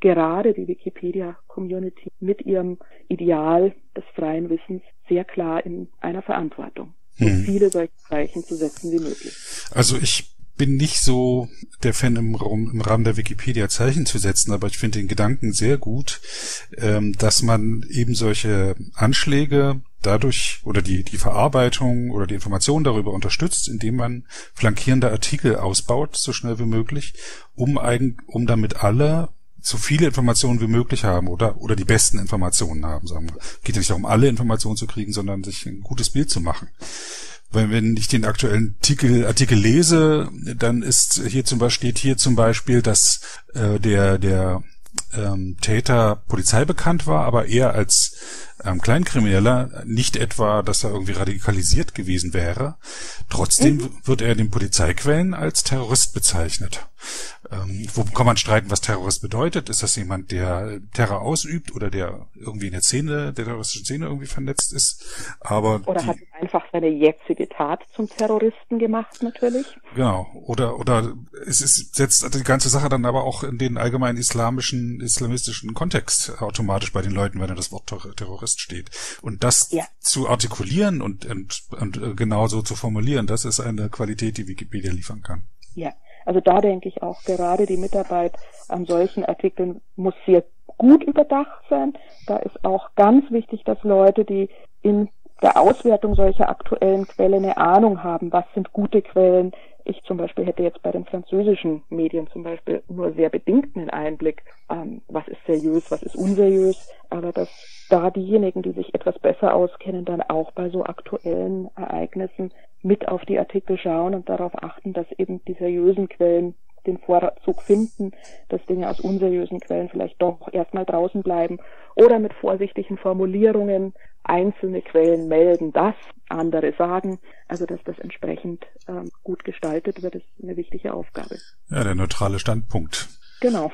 gerade die Wikipedia-Community mit ihrem Ideal des freien Wissens sehr klar in einer Verantwortung, so hm. viele solche Zeichen zu setzen wie möglich. Also ich bin nicht so der Fan im Raum, im Rahmen der Wikipedia Zeichen zu setzen, aber ich finde den Gedanken sehr gut, ähm, dass man eben solche Anschläge dadurch oder die die Verarbeitung oder die Information darüber unterstützt, indem man flankierende Artikel ausbaut, so schnell wie möglich, um eigen, um damit alle so viele Informationen wie möglich haben oder oder die besten Informationen haben, sagen wir. Geht ja nicht darum, alle Informationen zu kriegen, sondern sich ein gutes Bild zu machen. Weil wenn ich den aktuellen Artikel, Artikel lese, dann ist hier zum Beispiel, steht hier zum Beispiel, dass äh, der der ähm, Täter Polizei bekannt war, aber eher als ähm, Kleinkrimineller, nicht etwa, dass er irgendwie radikalisiert gewesen wäre. Trotzdem mhm. wird er in den Polizeiquellen als Terrorist bezeichnet. Ähm, wo kann man streiten, was Terrorist bedeutet? Ist das jemand, der Terror ausübt oder der irgendwie in der Szene, der terroristischen Szene irgendwie vernetzt ist? Aber oder die, hat einfach seine jetzige Tat zum Terroristen gemacht, natürlich. Genau. Oder oder es ist, setzt die ganze Sache dann aber auch in den allgemeinen islamischen, islamistischen Kontext automatisch bei den Leuten, wenn da das Wort Terrorist steht. Und das ja. zu artikulieren und, und, und genauso zu formulieren, das ist eine Qualität, die Wikipedia liefern kann. Ja. Also da denke ich auch, gerade die Mitarbeit an solchen Artikeln muss sehr gut überdacht sein. Da ist auch ganz wichtig, dass Leute, die in der Auswertung solcher aktuellen Quellen eine Ahnung haben, was sind gute Quellen. Ich zum Beispiel hätte jetzt bei den französischen Medien zum Beispiel nur sehr bedingten Einblick, ähm, was ist seriös, was ist unseriös, aber dass da diejenigen, die sich etwas besser auskennen, dann auch bei so aktuellen Ereignissen mit auf die Artikel schauen und darauf achten, dass eben die seriösen Quellen den Vorzug finden, dass Dinge aus unseriösen Quellen vielleicht doch erstmal draußen bleiben oder mit vorsichtigen Formulierungen einzelne Quellen melden, das, andere sagen. Also dass das entsprechend ähm, gut gestaltet wird, ist eine wichtige Aufgabe. Ja, der neutrale Standpunkt. Genau.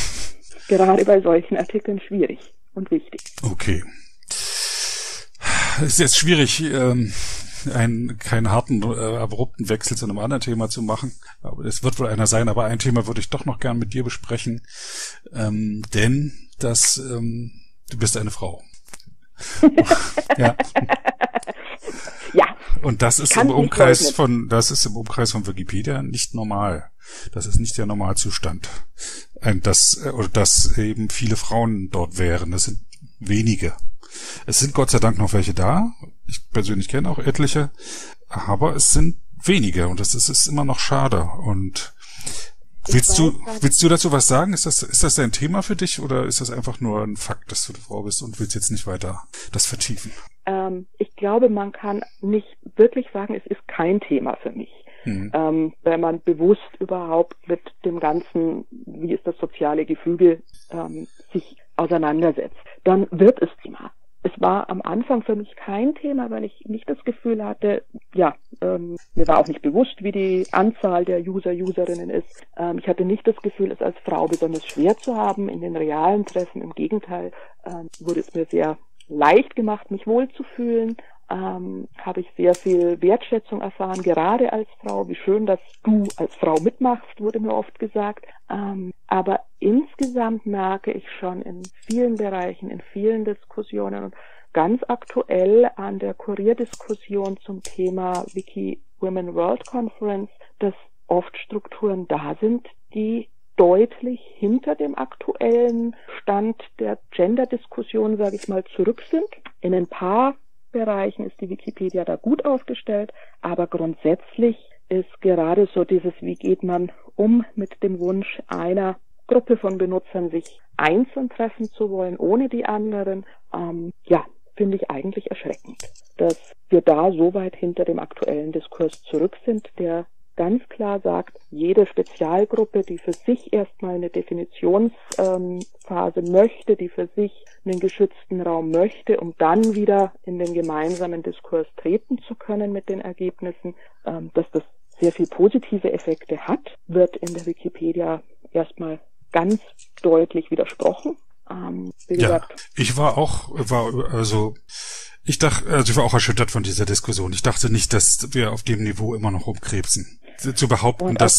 Gerade bei solchen Artikeln schwierig und wichtig. Okay. Es ist jetzt schwierig, ähm einen keinen harten, äh, abrupten Wechsel zu einem anderen Thema zu machen. Aber es wird wohl einer sein, aber ein Thema würde ich doch noch gern mit dir besprechen. Ähm, denn das, ähm, du bist eine Frau. Ja. Ja. Und das ist im Umkreis von, das ist im Umkreis von Wikipedia nicht normal. Das ist nicht der Normalzustand. Ein, das, oder dass eben viele Frauen dort wären. Das sind wenige. Es sind Gott sei Dank noch welche da. Ich persönlich kenne auch etliche. Aber es sind wenige und das ist, ist immer noch schade. Und willst du, willst du dazu was sagen? Ist das, ist das ein Thema für dich oder ist das einfach nur ein Fakt, dass du eine Frau bist und willst jetzt nicht weiter das vertiefen? Ähm, ich glaube, man kann nicht wirklich sagen, es ist kein Thema für mich. Mhm. Ähm, wenn man bewusst überhaupt mit dem Ganzen, wie ist das soziale Gefüge, ähm, sich auseinandersetzt, dann wird es Thema. Es war am Anfang für mich kein Thema, weil ich nicht das Gefühl hatte, ja, ähm, mir war auch nicht bewusst, wie die Anzahl der User, Userinnen ist. Ähm, ich hatte nicht das Gefühl, es als Frau besonders schwer zu haben in den realen Treffen. Im Gegenteil, ähm, wurde es mir sehr leicht gemacht, mich wohlzufühlen. Ähm, habe ich sehr viel Wertschätzung erfahren, gerade als Frau. Wie schön, dass du als Frau mitmachst, wurde mir oft gesagt. Ähm, aber insgesamt merke ich schon in vielen Bereichen, in vielen Diskussionen und ganz aktuell an der Kurierdiskussion zum Thema Wiki Women World Conference, dass oft Strukturen da sind, die deutlich hinter dem aktuellen Stand der Gender-Diskussion, sage ich mal, zurück sind. In ein paar Bereichen ist die Wikipedia da gut aufgestellt, aber grundsätzlich ist gerade so dieses, wie geht man um mit dem Wunsch einer Gruppe von Benutzern, sich einzeln treffen zu wollen, ohne die anderen, ähm, ja, finde ich eigentlich erschreckend, dass wir da so weit hinter dem aktuellen Diskurs zurück sind, der ganz klar sagt, jede Spezialgruppe, die für sich erstmal eine Definitionsphase ähm, möchte, die für sich einen geschützten Raum möchte, um dann wieder in den gemeinsamen Diskurs treten zu können mit den Ergebnissen, ähm, dass das sehr viel positive Effekte hat, wird in der Wikipedia erstmal ganz deutlich widersprochen. Ähm, wie gesagt, ja, ich war auch, war also ich dachte, also ich war auch erschüttert von dieser Diskussion. Ich dachte nicht, dass wir auf dem Niveau immer noch rumkrebsen. Zu behaupten, dass,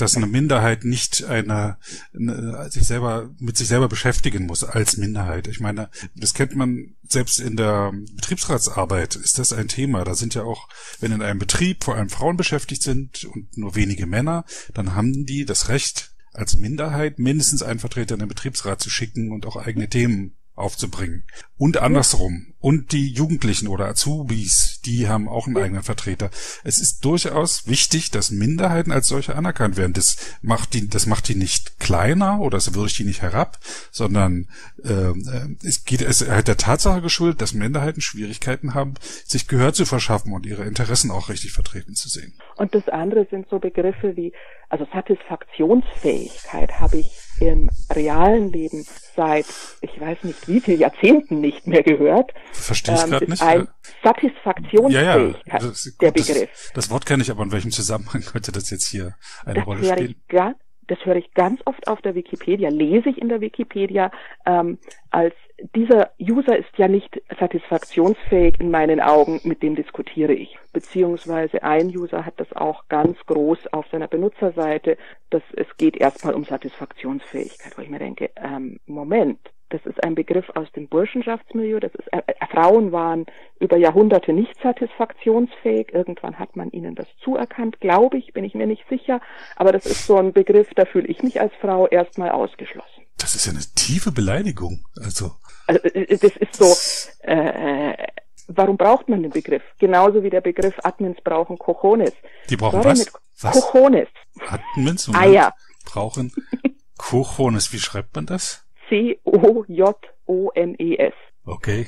dass eine Minderheit nicht eine, eine sich selber mit sich selber beschäftigen muss als Minderheit. Ich meine, das kennt man selbst in der Betriebsratsarbeit, ist das ein Thema. Da sind ja auch, wenn in einem Betrieb vor allem Frauen beschäftigt sind und nur wenige Männer, dann haben die das Recht, als Minderheit mindestens einen Vertreter in den Betriebsrat zu schicken und auch eigene Themen aufzubringen. Und andersrum. Und die Jugendlichen oder Azubis, die haben auch einen eigenen Vertreter. Es ist durchaus wichtig, dass Minderheiten als solche anerkannt werden. Das macht die, das macht die nicht kleiner oder es würdigt die nicht herab, sondern äh, es geht es halt der Tatsache geschuldet, dass Minderheiten Schwierigkeiten haben, sich Gehör zu verschaffen und ihre Interessen auch richtig vertreten zu sehen. Und das andere sind so Begriffe wie, also Satisfaktionsfähigkeit habe ich im realen Leben seit, ich weiß nicht wie viel Jahrzehnten nicht mehr gehört. Verstehe ich ähm, gerade nicht. Ein Satisfaktionsfähigkeit, ja, ja, das, gut, der Begriff. Das, das Wort kenne ich, aber in welchem Zusammenhang könnte das jetzt hier eine das Rolle spielen? Ich gar, das höre ich ganz oft auf der Wikipedia, lese ich in der Wikipedia, ähm, als dieser User ist ja nicht satisfaktionsfähig in meinen Augen, mit dem diskutiere ich. Beziehungsweise ein User hat das auch ganz groß auf seiner Benutzerseite, dass es geht erstmal um Satisfaktionsfähigkeit, wo ich mir denke, ähm, Moment, das ist ein Begriff aus dem Burschenschaftsmilieu, das ist, äh, Frauen waren über Jahrhunderte nicht satisfaktionsfähig, irgendwann hat man ihnen das zuerkannt, glaube ich, bin ich mir nicht sicher, aber das ist so ein Begriff, da fühle ich mich als Frau erstmal ausgeschlossen. Das ist ja eine tiefe Beleidigung, also. Also, das ist so, äh, warum braucht man den Begriff? Genauso wie der Begriff Admins brauchen Cojones. Die brauchen Sorry, was? was? Cojones. Admins Eier. Brauchen Cojones. Wie schreibt man das? C O J O N E S. Okay.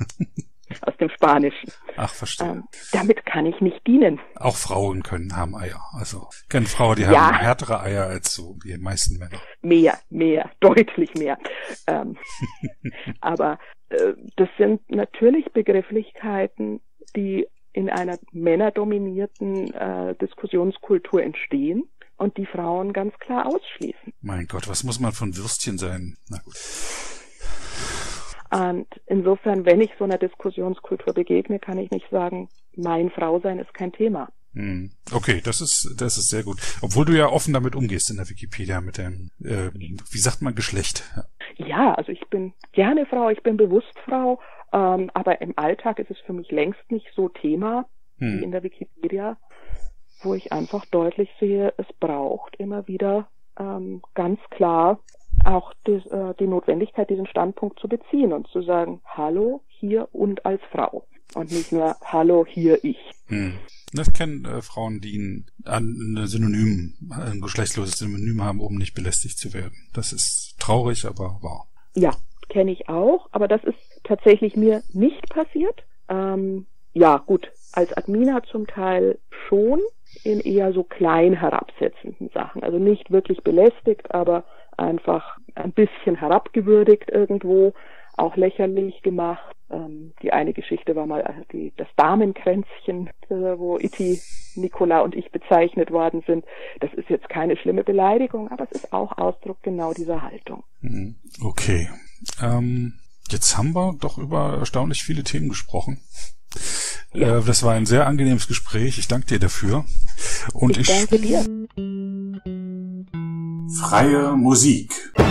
Aus dem Spanischen. Ach, verstehe. Ähm, damit kann ich nicht dienen. Auch Frauen können, haben Eier. Also, ich kenne Frauen, die ja. haben härtere Eier als so die meisten Männer. Mehr, mehr, deutlich mehr. ähm, aber äh, das sind natürlich Begrifflichkeiten, die in einer männerdominierten äh, Diskussionskultur entstehen und die Frauen ganz klar ausschließen. Mein Gott, was muss man von Würstchen sein? Na gut. Und insofern, wenn ich so einer Diskussionskultur begegne, kann ich nicht sagen, mein Frausein ist kein Thema. Okay, das ist das ist sehr gut. Obwohl du ja offen damit umgehst in der Wikipedia mit dem, äh, wie sagt man, Geschlecht? Ja. ja, also ich bin gerne Frau, ich bin bewusst Frau, ähm, aber im Alltag ist es für mich längst nicht so Thema hm. wie in der Wikipedia, wo ich einfach deutlich sehe, es braucht immer wieder ähm, ganz klar auch die, äh, die Notwendigkeit, diesen Standpunkt zu beziehen und zu sagen, hallo, hier und als Frau. Und nicht nur, hallo, hier ich. Hm. Ich kenne äh, Frauen, die ein, ein Synonym, ein geschlechtsloses Synonym haben, um nicht belästigt zu werden. Das ist traurig, aber wahr. Ja, kenne ich auch, aber das ist tatsächlich mir nicht passiert. Ähm, ja, gut, als Admina zum Teil schon in eher so klein herabsetzenden Sachen. Also nicht wirklich belästigt, aber einfach ein bisschen herabgewürdigt irgendwo, auch lächerlich gemacht. Ähm, die eine Geschichte war mal die, das Damenkränzchen, äh, wo Itti, Nicola und ich bezeichnet worden sind. Das ist jetzt keine schlimme Beleidigung, aber es ist auch Ausdruck genau dieser Haltung. Okay. Ähm, jetzt haben wir doch über erstaunlich viele Themen gesprochen. Ja. Äh, das war ein sehr angenehmes Gespräch. Ich danke dir dafür. Und ich, ich danke dir. Freie Musik.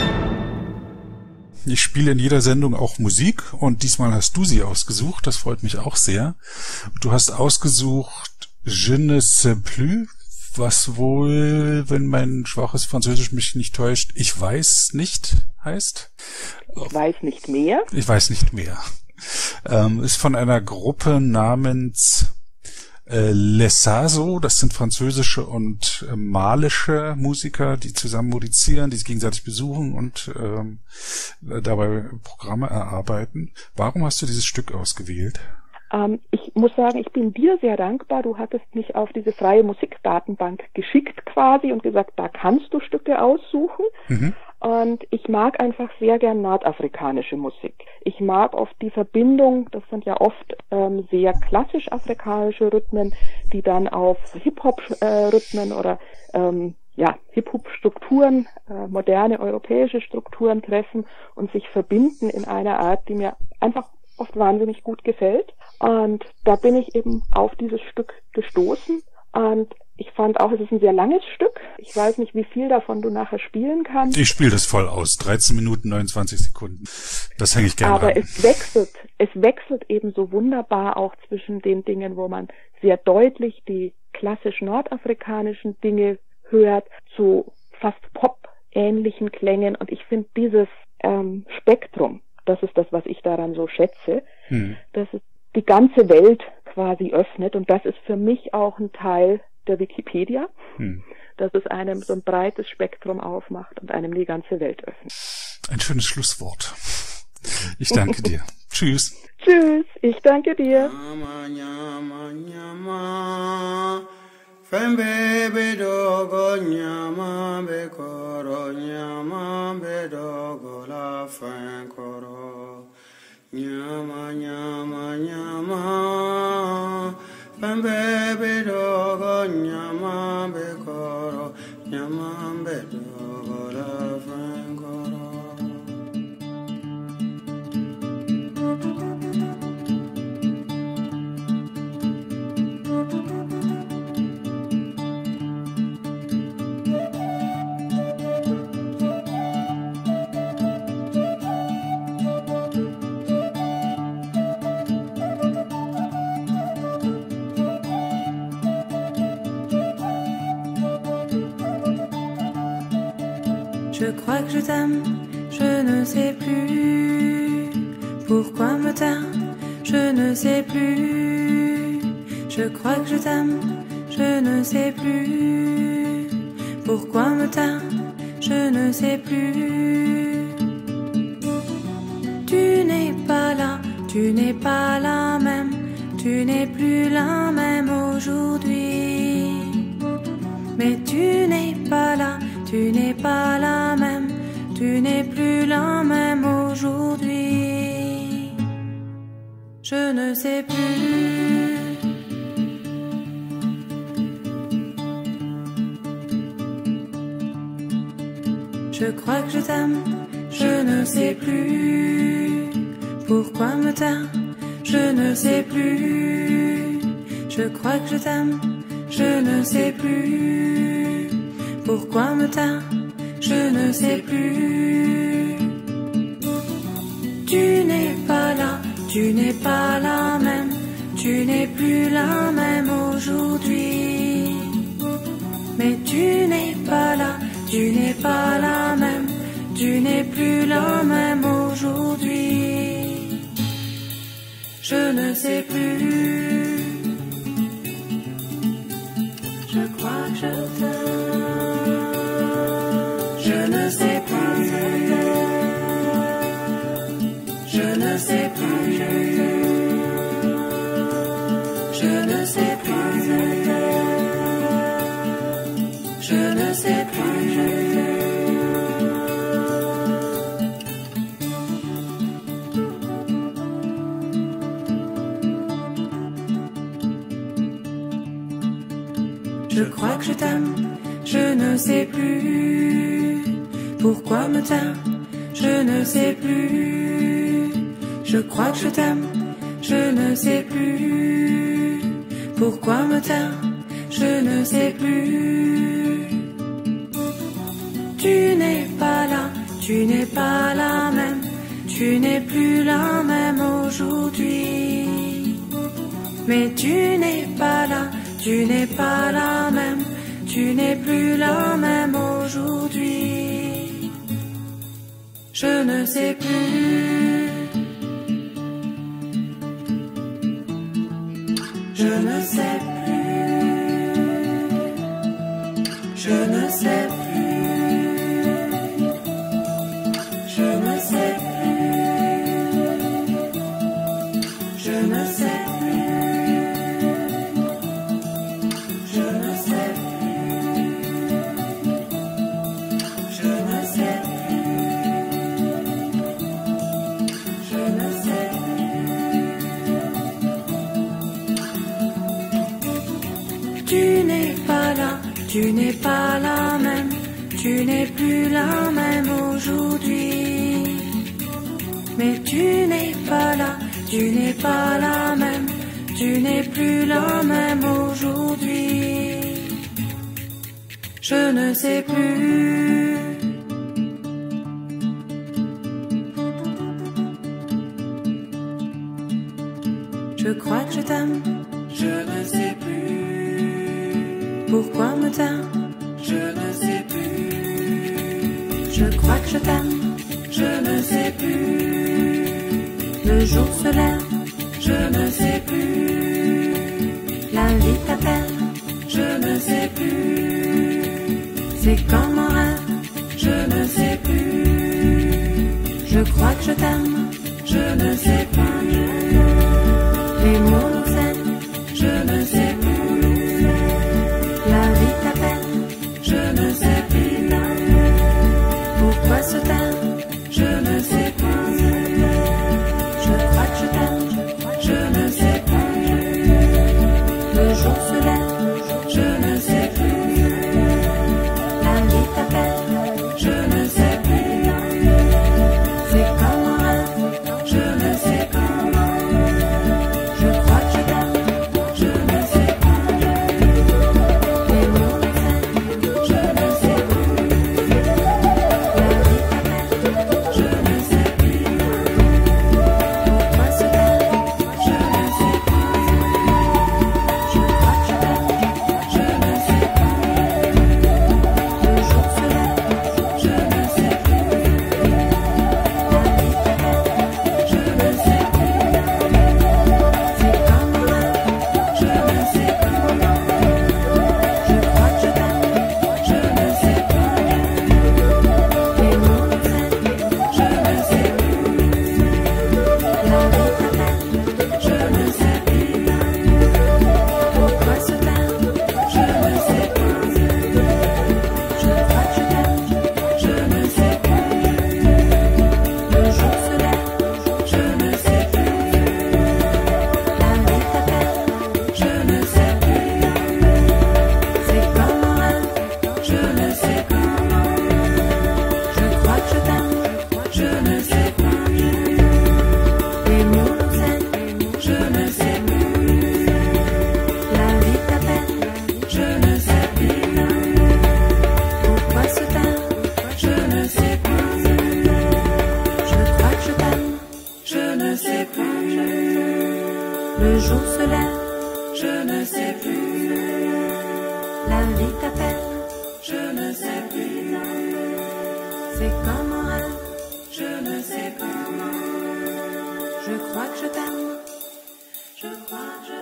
Ich spiele in jeder Sendung auch Musik und diesmal hast du sie ausgesucht. Das freut mich auch sehr. Du hast ausgesucht Je ne sais plus, was wohl, wenn mein schwaches Französisch mich nicht täuscht, ich weiß nicht heißt. Ich weiß nicht mehr. Ich weiß nicht mehr. Ähm, ist von einer Gruppe namens äh, Les Sazo, das sind französische und äh, malische Musiker, die zusammen musizieren, die sich gegenseitig besuchen und ähm, dabei Programme erarbeiten. Warum hast du dieses Stück ausgewählt? Ähm, ich muss sagen, ich bin dir sehr dankbar. Du hattest mich auf diese freie Musikdatenbank geschickt quasi und gesagt, da kannst du Stücke aussuchen. Mhm. Und ich mag einfach sehr gern nordafrikanische Musik. Ich mag oft die Verbindung, das sind ja oft ähm, sehr klassisch afrikanische Rhythmen, die dann auf Hip-Hop-Rhythmen äh, oder ähm, ja Hip-Hop-Strukturen, äh, moderne europäische Strukturen treffen und sich verbinden in einer Art, die mir einfach oft wahnsinnig gut gefällt. Und da bin ich eben auf dieses Stück gestoßen. Und Ich fand auch, es ist ein sehr langes Stück. Ich weiß nicht, wie viel davon du nachher spielen kannst. Ich spiele das voll aus. dreizehn Minuten, neunundzwanzig Sekunden. Das hänge ich gerne Aber an. es wechselt, es wechselt eben so wunderbar auch zwischen den Dingen, wo man sehr deutlich die klassisch nordafrikanischen Dinge hört, zu fast pop-ähnlichen Klängen. Und ich finde dieses ähm, Spektrum, das ist das, was ich daran so schätze, hm. dass es die ganze Welt quasi öffnet. Und das ist für mich auch ein Teil der Wikipedia, hm. dass es einem so ein breites Spektrum aufmacht und einem die ganze Welt öffnet. Ein schönes Schlusswort. Ich danke dir. Tschüss. Tschüss, ich danke dir. Nyama nyama nyama Bambe bedogo nyama bekoro nyama bedogo la frankoro Je crois que je t'aime, je ne sais plus pourquoi me taire, je ne sais plus. Je crois que je t'aime, je ne sais plus pourquoi me taire, je ne sais plus. Tu n'es pas là, tu n'es pas la même, tu n'es plus la même aujourd'hui. Mais tu n'es pas là, tu n'es pas la même, tu n'es plus la même aujourd'hui. Je ne sais plus. Je crois que je t'aime, je ne sais plus pourquoi me taire, je ne sais plus. Je crois que je t'aime, je ne sais plus pourquoi me taire, je ne sais plus. Tu n'es pas là, tu n'es pas la même, tu n'es plus la même aujourd'hui. Mais tu n'es pas là, tu n'es pas la même, tu n'es plus la même aujourd'hui. Je ne sais plus. Je crois que je t'aime. Je ne sais plus. Je ne sais plus. Je ne sais plus. Je ne sais plus. Je crois que je t'aime, je ne sais plus pourquoi me taire, je ne sais plus. Je crois que je t'aime, je ne sais plus pourquoi me taire, je ne sais plus. Tu n'es pas là, tu n'es pas la même, tu n'es plus la même aujourd'hui. Mais tu n'es pas là, tu n'es pas la même, tu n'es plus la même aujourd'hui. Je ne sais plus. Je ne sais plus. Je ne sais plus. Je ne sais plus. Je ne sais plus. Je ne sais plus. Je ne sais plus. Je ne sais plus. Tu n'es pas là, tu n'es pas la même, tu n'es plus la même aujourd'hui. Mais tu n'es pas là, tu n'es pas la même, tu n'es plus la même aujourd'hui. je ne sais plus. Je crois que je t'aime, je ne sais plus. Pourquoi me taire, je ne sais plus. Je crois que je t'aime, je ne sais plus. Le jour se lève, je ne sais plus. La vie t'appelle, je ne sais plus. C'est comme un rêve, je ne sais plus. Je crois que je t'aime, je ne sais plus. Les mots nous aiment, je ne sais plus. La vie t'appelle, je ne sais plus. Pourquoi se taire, je ne sais plus. Je crois que je t'aime, je ne sais plus. Le jour se lève, je ne sais plus. La vie t'appelle, je ne sais plus. C'est comme un rêve, je ne sais plus. Je crois que je t'aime, je ne sais plus. Les mots nous aiment, je ne sais plus. La vie t'appelle, je ne sais plus. Pourquoi se taire, je ne sais plus. Je crois que je t'aime, je ne sais plus. Le jour se lève, je ne sais plus. La vie t'appelle, je ne sais plus. C'est comme un rêve, je ne sais plus. Je crois que je t'aime, je ne sais plus. Les mots nous aiment, je ne sais plus. La vie t'appelle, je ne sais plus. Pourquoi se taire, je ne sais plus. Je crois que je t'aime, je ne sais plus. Le jour se lève, je ne sais plus. La vie t'appelle, je ne sais plus. C'est comme un rêve, je ne sais plus. Je crois que je t'aime, je ne sais plus. Les mots nous aiment, je ne sais plus. La vie t'appelle, je ne sais plus. Pourquoi se taire, je ne sais plus. Je crois que je t'aime, je ne sais plus. Le jour se lève, je ne sais plus. La vie t'appelle, je ne sais plus. C'est comme un rêve, je ne sais plus. Je crois que je t'aime, je crois que je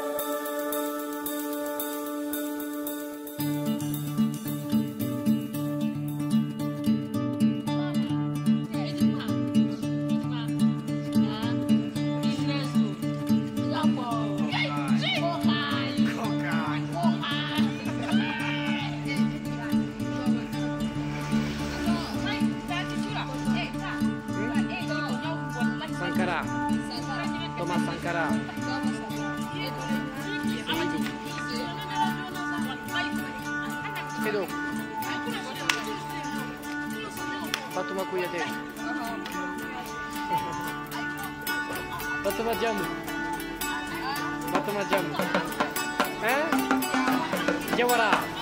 Sankara, Thomas Sankara. Kedo, Fatuma Kuyate, Fatuma Jam, Fatuma Jam, eh? Jawara.